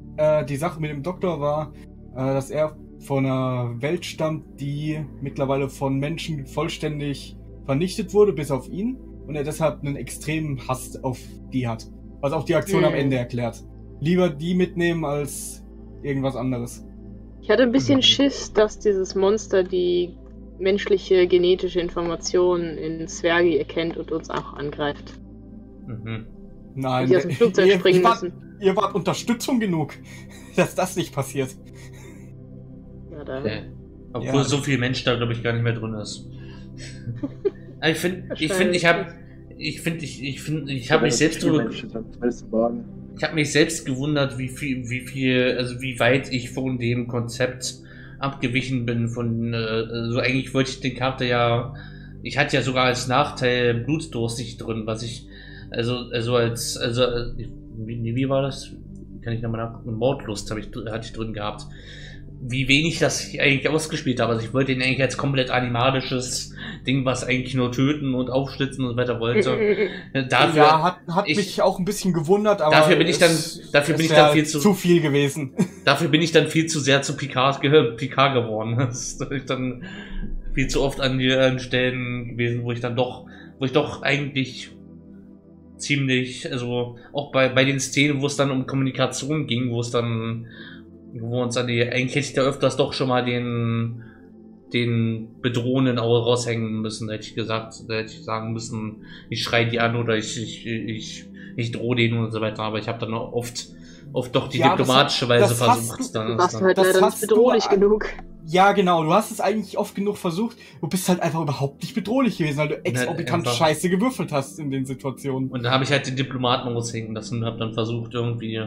Speaker 2: äh, die Sache mit dem Doktor war, äh, dass er von einer Welt stammt, die mittlerweile von Menschen vollständig vernichtet wurde, bis auf ihn. Und er deshalb einen extremen Hass auf die hat. Was auch die Aktion
Speaker 3: Mhm.
Speaker 2: am Ende erklärt. Lieber die mitnehmen als irgendwas anderes.
Speaker 3: Ich hatte ein bisschen
Speaker 1: Mhm.
Speaker 3: Schiss, dass dieses Monster die menschliche genetische Information in Zwergi erkennt und uns auch angreift.
Speaker 1: Mhm.
Speaker 2: Nein,
Speaker 3: Die aus dem Flugzeug
Speaker 2: ihr,
Speaker 3: springen
Speaker 2: ihr, wart,
Speaker 3: müssen.
Speaker 2: ihr wart Unterstützung genug, dass das nicht passiert.
Speaker 3: Ja, dann.
Speaker 1: Okay. Obwohl
Speaker 2: Ja.
Speaker 1: so viel Mensch da, glaube ich, gar nicht mehr drin ist. Aber ich finde, ich finde, ich habe, ich finde, ich, ich finde, ich habe mich selbst drüber, ich habe mich selbst gewundert, wie viel, wie viel, also wie weit ich von dem Konzept abgewichen bin. Von, äh, also eigentlich wollte ich den Charakter ja, ich hatte ja sogar als Nachteil Blutdurstig drin, was ich, also, also als, also, äh, wie, wie war das? Kann ich nochmal nach, Mordlust habe ich, hatte ich drin gehabt. Wie wenig das ich eigentlich ausgespielt habe. Also ich wollte ihn eigentlich als komplett animalisches Ding, was eigentlich nur töten und aufschlitzen und so weiter wollte. Dafür,
Speaker 2: ja, hat, hat
Speaker 1: ich-
Speaker 2: mich auch ein bisschen gewundert, aber
Speaker 1: Dafür bin ich dann-
Speaker 2: es-
Speaker 1: dafür
Speaker 2: es
Speaker 1: bin ich
Speaker 2: wär
Speaker 1: dann viel zu-
Speaker 2: zu viel gewesen.
Speaker 1: dafür bin ich dann viel zu sehr zu Picard, ge Picard geworden. Das ist dann viel zu oft an die an Stellen gewesen, wo ich dann doch, wo ich doch eigentlich ziemlich, also auch bei, bei den Szenen, wo es dann um Kommunikation ging, wo es dann, wo uns dann die, eigentlich hätte ich da öfters doch schon mal den, den Bedrohenden auch raushängen müssen, hätte ich gesagt, da hätte ich sagen müssen, ich schreie die an oder ich, ich, ich, ich drohe denen und so weiter, aber ich habe dann auch oft, oft doch die
Speaker 2: Ja, das
Speaker 1: diplomatische
Speaker 2: hat-
Speaker 1: Weise
Speaker 2: das hast
Speaker 1: versucht.
Speaker 2: du-
Speaker 1: Dann,
Speaker 3: Du warst
Speaker 1: dann,
Speaker 3: halt
Speaker 2: Das
Speaker 3: leider nicht
Speaker 2: hast du
Speaker 3: bedrohlich
Speaker 2: an-
Speaker 3: genug.
Speaker 2: Ja, genau, du hast es eigentlich oft genug versucht. Du bist halt einfach überhaupt nicht bedrohlich gewesen, weil du exorbitant
Speaker 1: einfach-
Speaker 2: scheiße gewürfelt hast in den Situationen.
Speaker 1: und da habe ich halt den Diplomaten raushängen lassen und habe dann versucht irgendwie.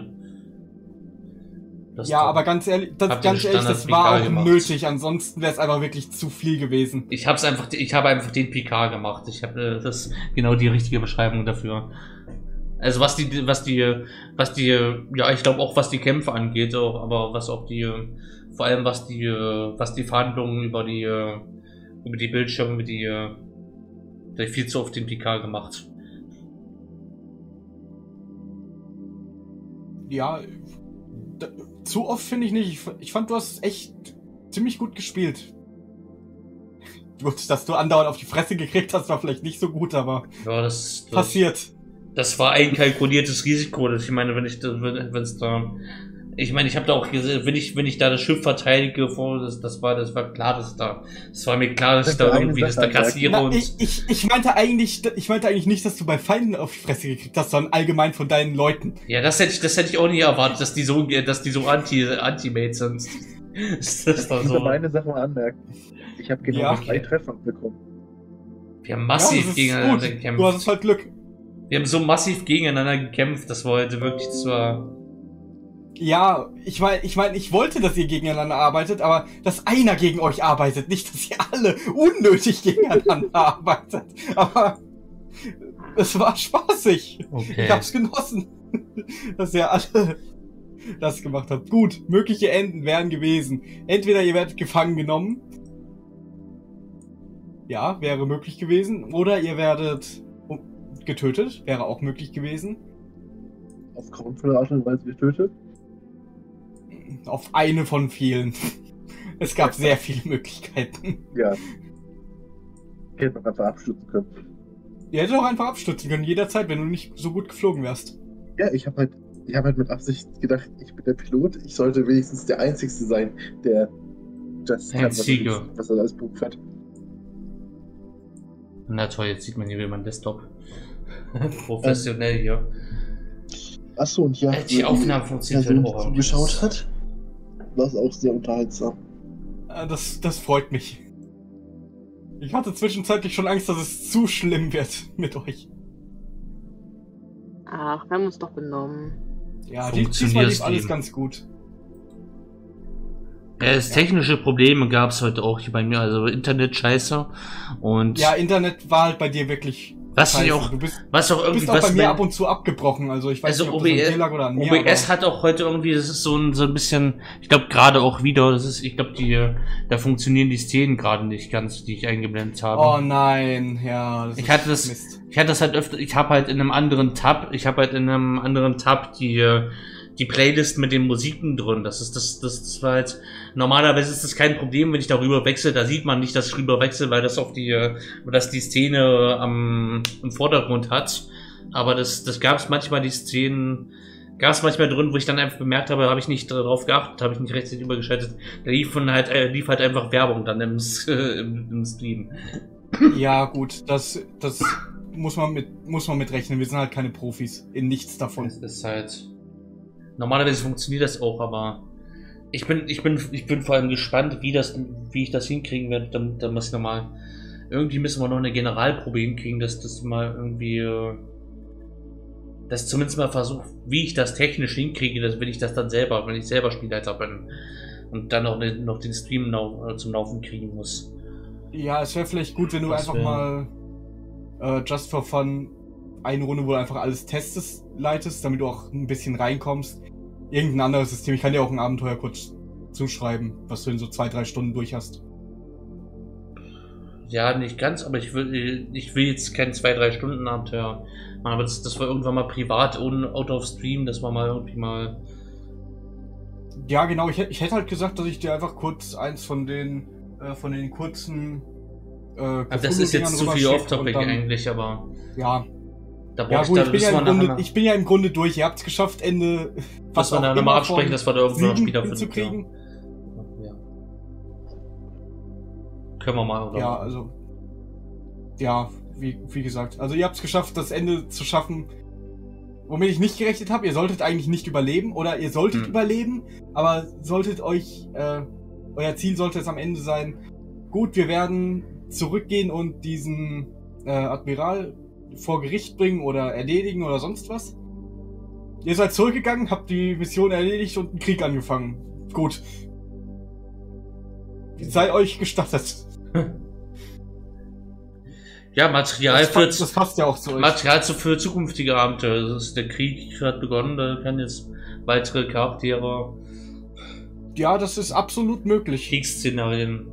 Speaker 1: das
Speaker 2: Ja,
Speaker 1: zu-
Speaker 2: aber ganz ehrlich, das,
Speaker 1: Habt ihr
Speaker 2: ganz
Speaker 1: den
Speaker 2: ehrlich, das
Speaker 1: Standard
Speaker 2: war
Speaker 1: Picard
Speaker 2: auch
Speaker 1: gemacht?
Speaker 2: nötig, ansonsten wäre es einfach wirklich zu viel gewesen.
Speaker 1: Ich hab's einfach, ich habe einfach den Picard gemacht. Ich habe äh, das genau die richtige Beschreibung dafür. Also was die, was die, was die, ja, ich glaube auch was die Kämpfe angeht, auch, aber was auch die, vor allem was die, was die Verhandlungen über die, über die Bildschirme, über die, da hab ich viel zu oft den Picard gemacht.
Speaker 2: Ja, d- zu oft finde ich nicht. Ich, f- ich fand, du hast echt ziemlich gut gespielt. Gut, dass du andauernd auf die Fresse gekriegt hast, war vielleicht nicht so gut, aber
Speaker 1: Ja, das, das
Speaker 2: passiert.
Speaker 1: Das war ein kalkuliertes Risiko. Das, ich meine, wenn ich da, wenn es da, ich meine, ich habe da auch gesehen, wenn ich, wenn ich da das Schiff verteidige, vor, das, das war, das war klar, dass da, das war mir klar, dass ich
Speaker 4: Das
Speaker 1: da
Speaker 4: war
Speaker 1: irgendwie
Speaker 4: eine
Speaker 1: das da
Speaker 4: Sache,
Speaker 1: kassiere
Speaker 2: Na,
Speaker 1: und
Speaker 2: ich, ich, ich meinte eigentlich, ich meinte eigentlich nicht, dass du bei Feinden auf die Fresse gekriegt hast, sondern allgemein von deinen Leuten.
Speaker 1: ja, das hätte ich, das hätte ich auch nie erwartet, dass die so, dass die so anti, anti-Mates sind. Ist das da
Speaker 4: Ich
Speaker 1: so?
Speaker 4: will meine Sache mal anmerken. Ich habe genau
Speaker 2: Ja.
Speaker 4: drei Treffer bekommen.
Speaker 1: Wir haben
Speaker 2: Ja,
Speaker 1: massiv
Speaker 2: das ist
Speaker 1: gegeneinander
Speaker 2: gut. Du hast
Speaker 1: gekämpft.
Speaker 2: halt Glück.
Speaker 1: Wir haben so massiv gegeneinander gekämpft, das war heute wirklich zwar.
Speaker 2: Ja, ich meine, ich meine, ich wollte, dass ihr gegeneinander arbeitet, aber dass einer gegen euch arbeitet, nicht, dass ihr alle unnötig gegeneinander arbeitet. Aber es war spaßig.
Speaker 1: Okay.
Speaker 2: Ich hab's genossen, dass ihr alle das gemacht habt. Gut, mögliche Enden wären gewesen. Entweder ihr werdet gefangen genommen. Ja, wäre möglich gewesen. Oder ihr werdet getötet. Wäre auch möglich gewesen.
Speaker 4: Auf grauenvolle Art und Weise getötet.
Speaker 2: Auf eine von vielen. Es gab sehr viele Möglichkeiten.
Speaker 4: Ja. Ich hätte noch einfach abstürzen können.
Speaker 2: Ihr hättet auch einfach abstürzen können, jederzeit, wenn du nicht so gut geflogen wärst.
Speaker 4: Ja, ich habe halt, ich habe halt mit Absicht gedacht, ich bin der Pilot. Ich sollte wenigstens der Einzigste sein, der das kann, was er,
Speaker 1: Einzige.
Speaker 4: was er als Beruf hat.
Speaker 1: Na toll, jetzt sieht man hier wie mein Desktop. Professionell hier.
Speaker 4: Achso, und ja,
Speaker 1: Äh, die Aufnahme funktioniert
Speaker 4: Person,
Speaker 1: halt
Speaker 4: die
Speaker 1: auch.
Speaker 4: zugeschaut hat, war es auch sehr unterhaltsam.
Speaker 2: Äh, Das, das freut mich. Ich hatte zwischenzeitlich schon Angst, dass es zu schlimm wird mit euch.
Speaker 3: Ach, wir haben uns doch benommen.
Speaker 2: Ja, die,
Speaker 1: Funktioniert's
Speaker 2: diesmal lief alles
Speaker 1: eben.
Speaker 2: ganz gut.
Speaker 1: Ja, es technische Probleme gab es heute auch hier bei mir, also Internet scheiße. Und
Speaker 2: Ja, Internet war halt bei dir wirklich
Speaker 1: was ich
Speaker 2: scheiße.
Speaker 1: auch,
Speaker 2: Du bist,
Speaker 1: was auch
Speaker 2: du
Speaker 1: irgendwie
Speaker 2: bist auch
Speaker 1: was
Speaker 2: bei mir
Speaker 1: mein-
Speaker 2: ab und zu abgebrochen. Also ich weiß
Speaker 1: Also
Speaker 2: nicht, ob das an
Speaker 1: O B S
Speaker 2: dir lag oder an mir.
Speaker 1: O B S
Speaker 2: aber-
Speaker 1: hat auch heute irgendwie, das ist so ein, so ein bisschen, ich glaube gerade auch wieder, das ist, ich glaube, die, da funktionieren die Szenen gerade nicht ganz, die ich eingeblendet habe.
Speaker 2: Oh nein, ja. Das
Speaker 1: Ich
Speaker 2: ist
Speaker 1: hatte das-
Speaker 2: Mist.
Speaker 1: Ich hatte das halt öfter, ich habe halt in einem anderen Tab, ich habe halt in einem anderen Tab die, die Playlist mit den Musiken drin. Das ist das, das, das war halt, normalerweise ist das kein Problem, wenn ich darüber wechsle. Da sieht man nicht, dass ich rüber wechsle, weil das auf die, weil das die Szene am, im Vordergrund hat. Aber das, das gab es manchmal, die Szenen, gab es manchmal drin, wo ich dann einfach bemerkt habe, habe ich nicht darauf geachtet, habe ich nicht rechtzeitig übergeschaltet. Da lief halt, äh, lief halt einfach Werbung dann im, äh, im, im Stream.
Speaker 2: Ja, gut, das, das muss man mit, muss man mitrechnen. Wir sind halt keine Profis in nichts davon.
Speaker 1: Das ist halt, normalerweise funktioniert das auch, aber ich bin, ich bin, ich bin vor allem gespannt, wie das, wie ich das hinkriegen werde. Dann, dann muss ich nochmal, irgendwie müssen wir noch eine Generalprobe hinkriegen, dass das mal irgendwie, dass zumindest mal versucht, wie ich das technisch hinkriege, dass wenn ich das dann selber, wenn ich selber Spielleiter bin und dann auch den, noch den Stream lau zum Laufen kriegen muss.
Speaker 2: Ja, es wäre vielleicht gut, wenn du
Speaker 1: Das
Speaker 2: einfach
Speaker 1: wär...
Speaker 2: mal äh, just for fun eine Runde, wo du einfach alles testest, leitest, damit du auch ein bisschen reinkommst. Irgendein anderes System. Ich kann dir auch ein Abenteuer kurz zuschreiben, was du in so zwei, drei Stunden durch hast.
Speaker 1: Ja, nicht ganz, aber ich will, ich will jetzt kein zwei, drei Stunden Abenteuer machen, aber das, das war irgendwann mal privat, ohne out of stream, dass man mal irgendwie mal...
Speaker 2: Ja, genau. Ich, ich hätte halt gesagt, dass ich dir einfach kurz eins von den äh, von den kurzen äh,
Speaker 1: aber das ist jetzt zu viel Off-Topic eigentlich, aber...
Speaker 2: Ja.
Speaker 1: Da
Speaker 2: ja
Speaker 1: ich,
Speaker 2: gut,
Speaker 1: da
Speaker 2: ich, bin ja im Grunde,
Speaker 1: nachher,
Speaker 2: ich bin ja im Grunde durch. Ihr habt es geschafft, Ende...
Speaker 1: Was wir da nochmal absprechen, dass wir da irgendwo noch Spieler
Speaker 2: zu kriegen.
Speaker 1: Ja. Können wir mal, oder?
Speaker 2: Ja, also... Ja, wie, wie gesagt. Also ihr habt es geschafft, das Ende zu schaffen, womit ich nicht gerechnet habe. Ihr solltet eigentlich nicht überleben, oder ihr solltet hm. überleben, aber solltet euch... Äh, euer Ziel sollte es am Ende sein, gut, wir werden zurückgehen und diesen äh, Admiral vor Gericht bringen oder erledigen oder sonst was. Ihr seid zurückgegangen, habt die Mission erledigt und einen Krieg angefangen. Gut. Sei euch gestattet.
Speaker 1: Ja, Material
Speaker 2: das
Speaker 1: für...
Speaker 2: Passt, das passt ja auch zu euch.
Speaker 1: Material für zukünftige Abenteuer. Das ist, der Krieg hat begonnen, da können jetzt weitere Charaktere...
Speaker 2: Ja, das ist absolut möglich.
Speaker 1: Kriegsszenarien.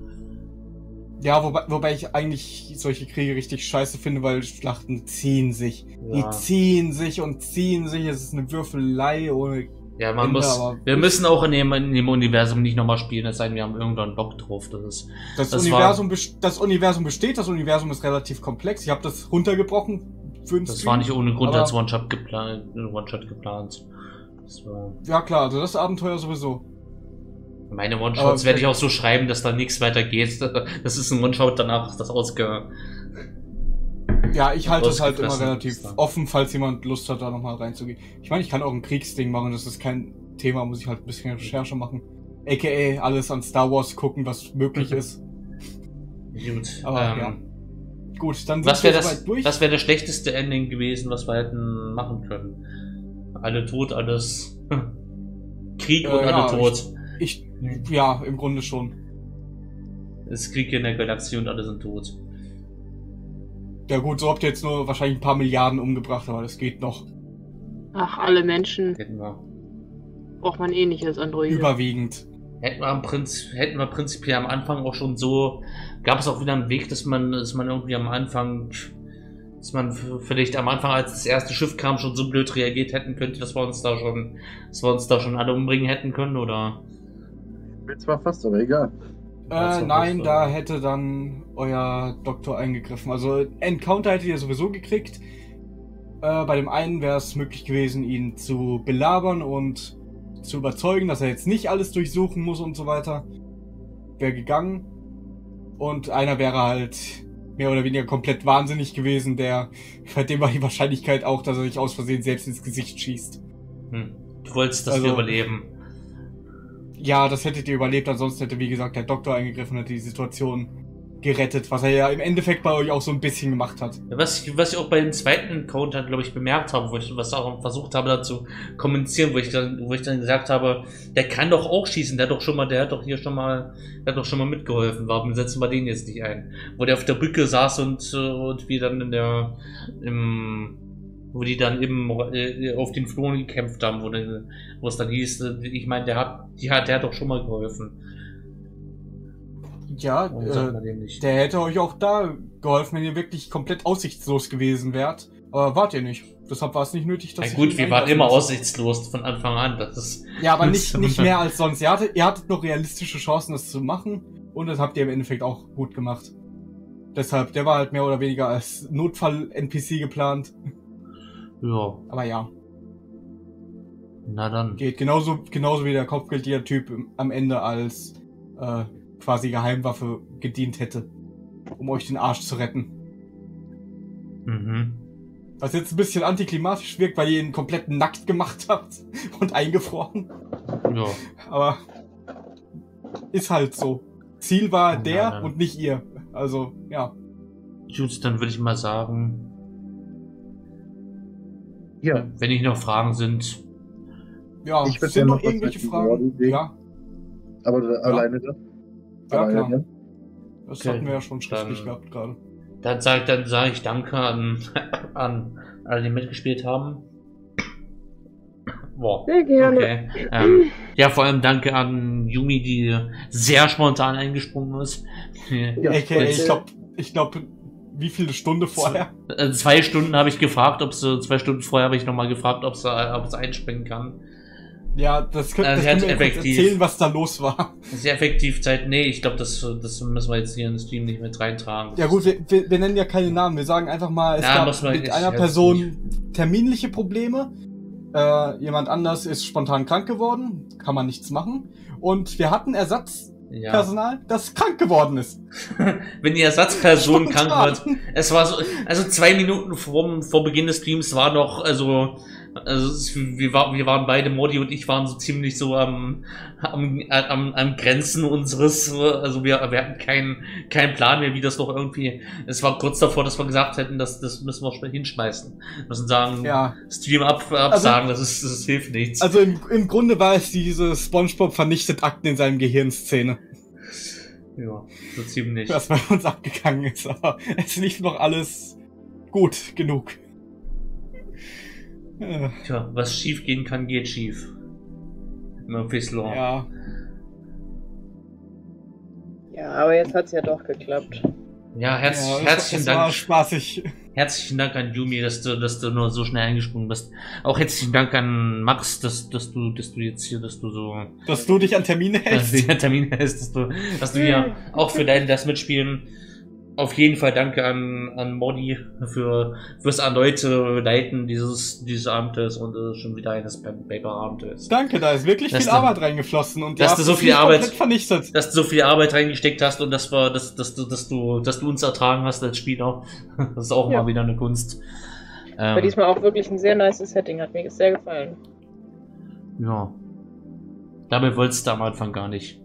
Speaker 2: Ja, wobei, wobei ich eigentlich solche Kriege richtig scheiße finde, weil Schlachten ziehen sich. Ja. Die ziehen sich und ziehen sich. Es ist eine Würfelei ohne
Speaker 1: Ja, man Ende, muss. Wir müssen auch in dem, in dem Universum nicht nochmal spielen, es sei denn, wir haben irgendwann Bock drauf. Das, ist,
Speaker 2: das,
Speaker 1: das,
Speaker 2: Universum war, das Universum besteht, das Universum ist relativ komplex. Ich habe das runtergebrochen für einen
Speaker 1: Das
Speaker 2: Stream,
Speaker 1: war nicht ohne Grund als One-Shot geplant. One-Shot geplant. Das war
Speaker 2: ja klar, also das Abenteuer sowieso.
Speaker 1: Meine One-Shots werde ich auch so schreiben, dass da nichts weiter geht. Das ist ein One-Shot, danach ist das ausge...
Speaker 2: Ja, ich halte es halt immer relativ offen, falls jemand Lust hat, da nochmal reinzugehen. Ich meine, ich kann auch ein Kriegsding machen, das ist kein Thema, muss ich halt ein bisschen Recherche machen. A K A alles an Star Wars gucken, was möglich ist.
Speaker 1: Gut,
Speaker 2: aber
Speaker 1: ähm,
Speaker 2: ja. Gut, dann
Speaker 1: sind wir das, durch. Was wäre das schlechteste Ending gewesen, was wir hätten machen können? Alle tot, alles... Krieg und äh, alle
Speaker 2: ja,
Speaker 1: tot.
Speaker 2: Ich, ich, ja, im Grunde schon.
Speaker 1: Es ist Krieg in der Galaxie und alle sind tot.
Speaker 2: Ja gut, so habt ihr jetzt nur wahrscheinlich ein paar Milliarden umgebracht, aber das geht noch.
Speaker 3: Ach, alle Menschen.
Speaker 1: Hätten wir.
Speaker 3: Braucht man eh nicht als Android.
Speaker 2: Überwiegend.
Speaker 1: Hätten wir, am Prinzip, hätten wir prinzipiell am Anfang auch schon so... Gab es auch wieder einen Weg, dass man, dass man irgendwie am Anfang... Dass man vielleicht am Anfang, als das erste Schiff kam, schon so blöd reagiert hätten könnte, dass wir uns da schon... Dass wir uns da schon alle umbringen hätten können, oder...
Speaker 4: Wird zwar fast, aber egal.
Speaker 2: Äh, nein, da hätte dann euer Doktor eingegriffen. Also Encounter hättet ihr sowieso gekriegt. Äh, bei dem einen wäre es möglich gewesen, ihn zu belabern und zu überzeugen, dass er jetzt nicht alles durchsuchen muss und so weiter. Wäre gegangen. Und einer wäre halt mehr oder weniger komplett wahnsinnig gewesen, der, bei dem war die Wahrscheinlichkeit auch, dass er sich aus Versehen selbst ins Gesicht schießt.
Speaker 1: Hm. Du wolltest das
Speaker 2: also,
Speaker 1: überleben.
Speaker 2: Ja, das hättet ihr überlebt, ansonsten hätte, wie gesagt, der Doktor eingegriffen und hätte die Situation gerettet, was er ja im Endeffekt bei euch auch so ein bisschen gemacht hat.
Speaker 1: Was ich, was ich auch bei dem zweiten Encounter, glaube ich, bemerkt habe, wo ich was auch versucht habe, da zu kommunizieren, wo ich dann, wo ich dann gesagt habe, der kann doch auch schießen, der hat doch schon mal, der hat doch hier schon mal, der hat doch schon mal mitgeholfen, warum setzen wir den jetzt nicht ein? Wo der auf der Brücke saß und, und wir dann in der, im, wo die dann eben äh, auf den Flohen gekämpft haben, wo, den, wo es dann hieß, ich meine, der hat, die hat, der hat doch schon mal geholfen.
Speaker 2: Ja, äh, der hätte euch auch da geholfen, wenn ihr wirklich komplett aussichtslos gewesen wärt. Aber wart ihr nicht. Deshalb war es nicht nötig, dass
Speaker 1: Na
Speaker 2: ich
Speaker 1: gut,
Speaker 2: ihn
Speaker 1: wir waren
Speaker 2: eingreifen
Speaker 1: immer
Speaker 2: musste.
Speaker 1: aussichtslos von Anfang an. Das ist.
Speaker 2: Ja, aber nicht, nicht mehr als sonst. Ihr hattet, ihr hattet noch realistische Chancen, das zu machen. Und das habt ihr im Endeffekt auch gut gemacht. Deshalb, der war halt mehr oder weniger als Notfall-N P C geplant.
Speaker 1: Ja,
Speaker 2: Aber ja,
Speaker 1: na dann.
Speaker 2: geht. Genauso, genauso wie der Kopfgeldjäger-Typ am Ende als äh, quasi Geheimwaffe gedient hätte. Um euch den Arsch zu retten.
Speaker 1: Mhm.
Speaker 2: Was jetzt ein bisschen antiklimatisch wirkt, weil ihr ihn komplett nackt gemacht habt und eingefroren.
Speaker 1: Ja.
Speaker 2: Aber ist halt so. Ziel war
Speaker 1: Ja,
Speaker 2: der
Speaker 1: dann.
Speaker 2: und nicht ihr. Also, ja.
Speaker 1: Gut, dann würde ich mal sagen,
Speaker 4: Ja,
Speaker 1: wenn nicht noch Fragen sind,
Speaker 2: Ja,
Speaker 4: Ich würd
Speaker 2: sind
Speaker 4: gerne
Speaker 2: noch
Speaker 4: noch was
Speaker 2: irgendwelche
Speaker 4: wissen,
Speaker 2: Fragen?
Speaker 4: Jordi,
Speaker 2: Ja,
Speaker 4: aber da, alleine da.
Speaker 2: ja
Speaker 4: alleine,
Speaker 2: klar. Das
Speaker 1: Okay,
Speaker 2: hatten wir ja schon schriftlich
Speaker 1: dann-
Speaker 2: gehabt gerade.
Speaker 1: dann sage dann sag ich Danke an, an alle, die mitgespielt haben. Boah.
Speaker 3: Sehr gerne.
Speaker 1: Okay. Ähm, ja, vor allem danke an Yumi, die sehr spontan eingesprungen ist.
Speaker 4: Ja,
Speaker 2: A K A,
Speaker 1: jetzt-
Speaker 2: ich glaube, ich glaube, wie viele Stunde vorher?
Speaker 1: Äh, Zwei Stunden habe ich gefragt, ob sie, zwei Stunden vorher habe ich nochmal gefragt, ob sie, ob sie einspringen kann.
Speaker 2: Ja, das, könnt,
Speaker 1: Äh,
Speaker 2: das
Speaker 1: sie
Speaker 2: können
Speaker 1: hat
Speaker 2: wir kurz
Speaker 1: effektiv-
Speaker 2: erzählen, was da los war.
Speaker 1: Sehr effektiv Zeit. Nee, ich glaube, das, das müssen wir jetzt hier in den Stream nicht mit reintragen.
Speaker 2: Ja gut, wir, wir, wir nennen ja keine Namen. Wir sagen einfach mal, es
Speaker 1: Ja,
Speaker 2: gab
Speaker 1: muss man-
Speaker 2: mit
Speaker 1: ich
Speaker 2: einer
Speaker 1: weiß
Speaker 2: Person terminliche Probleme. Äh, jemand anders ist spontan krank geworden. Kann man nichts machen. Und wir hatten Ersatzpersonal,
Speaker 1: Ja.
Speaker 2: das krank geworden ist.
Speaker 1: Wenn die Ersatzperson
Speaker 2: Spontan.
Speaker 1: krank wird. Es war so, also zwei Minuten vor, vor Beginn des Streams war noch, also, also es- wir, war, wir waren beide, Modi und ich waren so ziemlich so am, am, am, am Grenzen unseres, also wir, wir hatten keinen keinen Plan mehr, wie das noch irgendwie, es war kurz davor, dass wir gesagt hätten, dass das müssen wir schnell hinschmeißen. Wir müssen sagen,
Speaker 2: Ja.
Speaker 1: Stream ab, absagen, das ist, das hilft nichts.
Speaker 2: Also im, im Grunde war es diese SpongeBob vernichtet Akten in seinem Gehirn-Szene,
Speaker 1: Ja, so ziemlich.
Speaker 2: was bei uns abgegangen ist. Aber es lief noch alles gut genug. Äh,
Speaker 1: Tja, was schief gehen kann, geht schief. Murphy's Law.
Speaker 2: ja.
Speaker 3: Ja, aber jetzt hat's ja doch geklappt.
Speaker 1: Ja, herz,
Speaker 2: ja, das-
Speaker 1: herzlichen
Speaker 2: das war
Speaker 1: Dank.
Speaker 2: spaßig.
Speaker 1: Herzlichen Dank an Yumi, dass du, dass du nur so schnell eingesprungen bist. Auch herzlichen Dank an Max, dass, dass du, dass du jetzt hier, dass du so,
Speaker 2: Dass du dich an Termine
Speaker 1: dass
Speaker 2: hältst.
Speaker 1: du hier Termine hast, dass du, dass du hier auch für dein, das Mitspielen. Auf jeden Fall danke an, an Modi für, fürs erneute Leiten dieses, dieses Abentes und äh, schon wieder eines Pen-Paper-Abentes.
Speaker 2: Danke, da ist wirklich
Speaker 1: Dass
Speaker 2: viel
Speaker 1: du-
Speaker 2: Arbeit reingeflossen und
Speaker 1: dass
Speaker 2: ihr
Speaker 1: du
Speaker 2: habt
Speaker 1: so
Speaker 2: es
Speaker 1: viel
Speaker 2: nicht
Speaker 1: Arbeit-
Speaker 2: komplett vernichtet.
Speaker 1: Dass du so viel Arbeit reingesteckt hast und dass wir, dass, dass du, dass du, dass du uns ertragen hast als Spieler. Das ist auch
Speaker 3: Ja.
Speaker 1: mal wieder eine Kunst.
Speaker 3: War
Speaker 1: Ähm,
Speaker 3: diesmal auch wirklich ein sehr nice Setting, hat mir sehr gefallen.
Speaker 1: ja. Dabei wolltest du am Anfang gar nicht.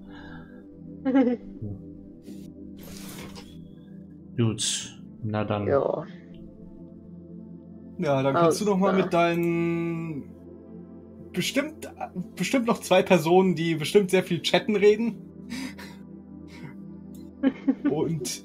Speaker 1: Gut. Na dann.
Speaker 3: Ja.
Speaker 2: Ja, dann kannst du
Speaker 3: Alles
Speaker 2: noch mal
Speaker 3: klar.
Speaker 2: mit deinen bestimmt, bestimmt noch zwei Personen, die bestimmt sehr viel chatten, reden. Und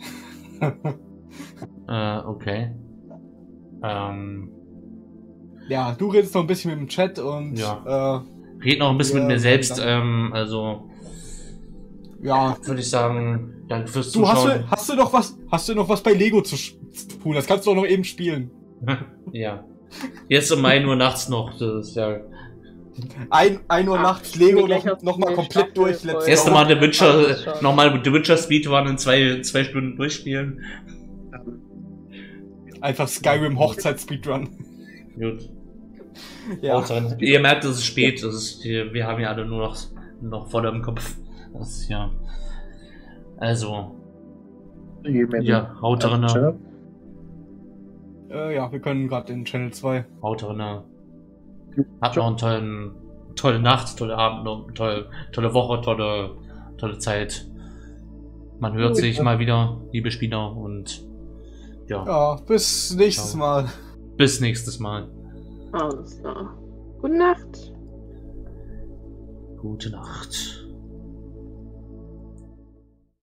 Speaker 1: Äh, okay. Ähm,
Speaker 2: ja, du redest noch ein bisschen mit dem Chat und
Speaker 1: Ja. red noch ein bisschen
Speaker 2: Ja,
Speaker 1: mit mir selbst.
Speaker 2: danke.
Speaker 1: Ähm, also,
Speaker 2: äh, ja,
Speaker 1: würde ich sagen, danke fürs
Speaker 2: du hast
Speaker 1: Zuschauen.
Speaker 2: du, hast du noch was, hast du noch was bei Lego zu, sch- zu tun? Das kannst du doch noch eben spielen.
Speaker 1: Ja. Jetzt um ein Uhr nachts noch. Das ist ja.
Speaker 2: Ein, ein Uhr
Speaker 3: Ach,
Speaker 2: nachts
Speaker 3: ich bin
Speaker 2: Lego
Speaker 3: gleich
Speaker 2: noch,
Speaker 3: auf
Speaker 2: noch mal
Speaker 3: die
Speaker 2: komplett
Speaker 3: Staffel
Speaker 2: durch.
Speaker 3: voll.
Speaker 2: Let's
Speaker 1: Erste
Speaker 2: go.
Speaker 1: Mal The Witcher,
Speaker 3: Alles schon.
Speaker 1: nochmal The Witcher Speedrun in zwei, zwei Stunden durchspielen.
Speaker 2: Einfach Skyrim Hochzeit Speedrun.
Speaker 1: Gut.
Speaker 2: Ja.
Speaker 1: Haut rein. Ihr merkt, es ist spät. Es ist, wir haben ja alle nur noch, noch voll im Kopf. Das ist ja. Also, ja, haut rein.
Speaker 4: Ciao.
Speaker 2: Äh, ja, wir können gerade in Channel zwei.
Speaker 1: Haut rein. Habt noch einen tollen, tolle Nacht, tolle Abend, noch tolle, tolle Woche, tolle, tolle Zeit. Man hört sich mal wieder, liebe Spieler, und ja,
Speaker 2: Ja, bis nächstes
Speaker 1: Ciao.
Speaker 2: Mal.
Speaker 1: bis nächstes Mal.
Speaker 3: Alles klar. Gute Nacht.
Speaker 1: Gute Nacht.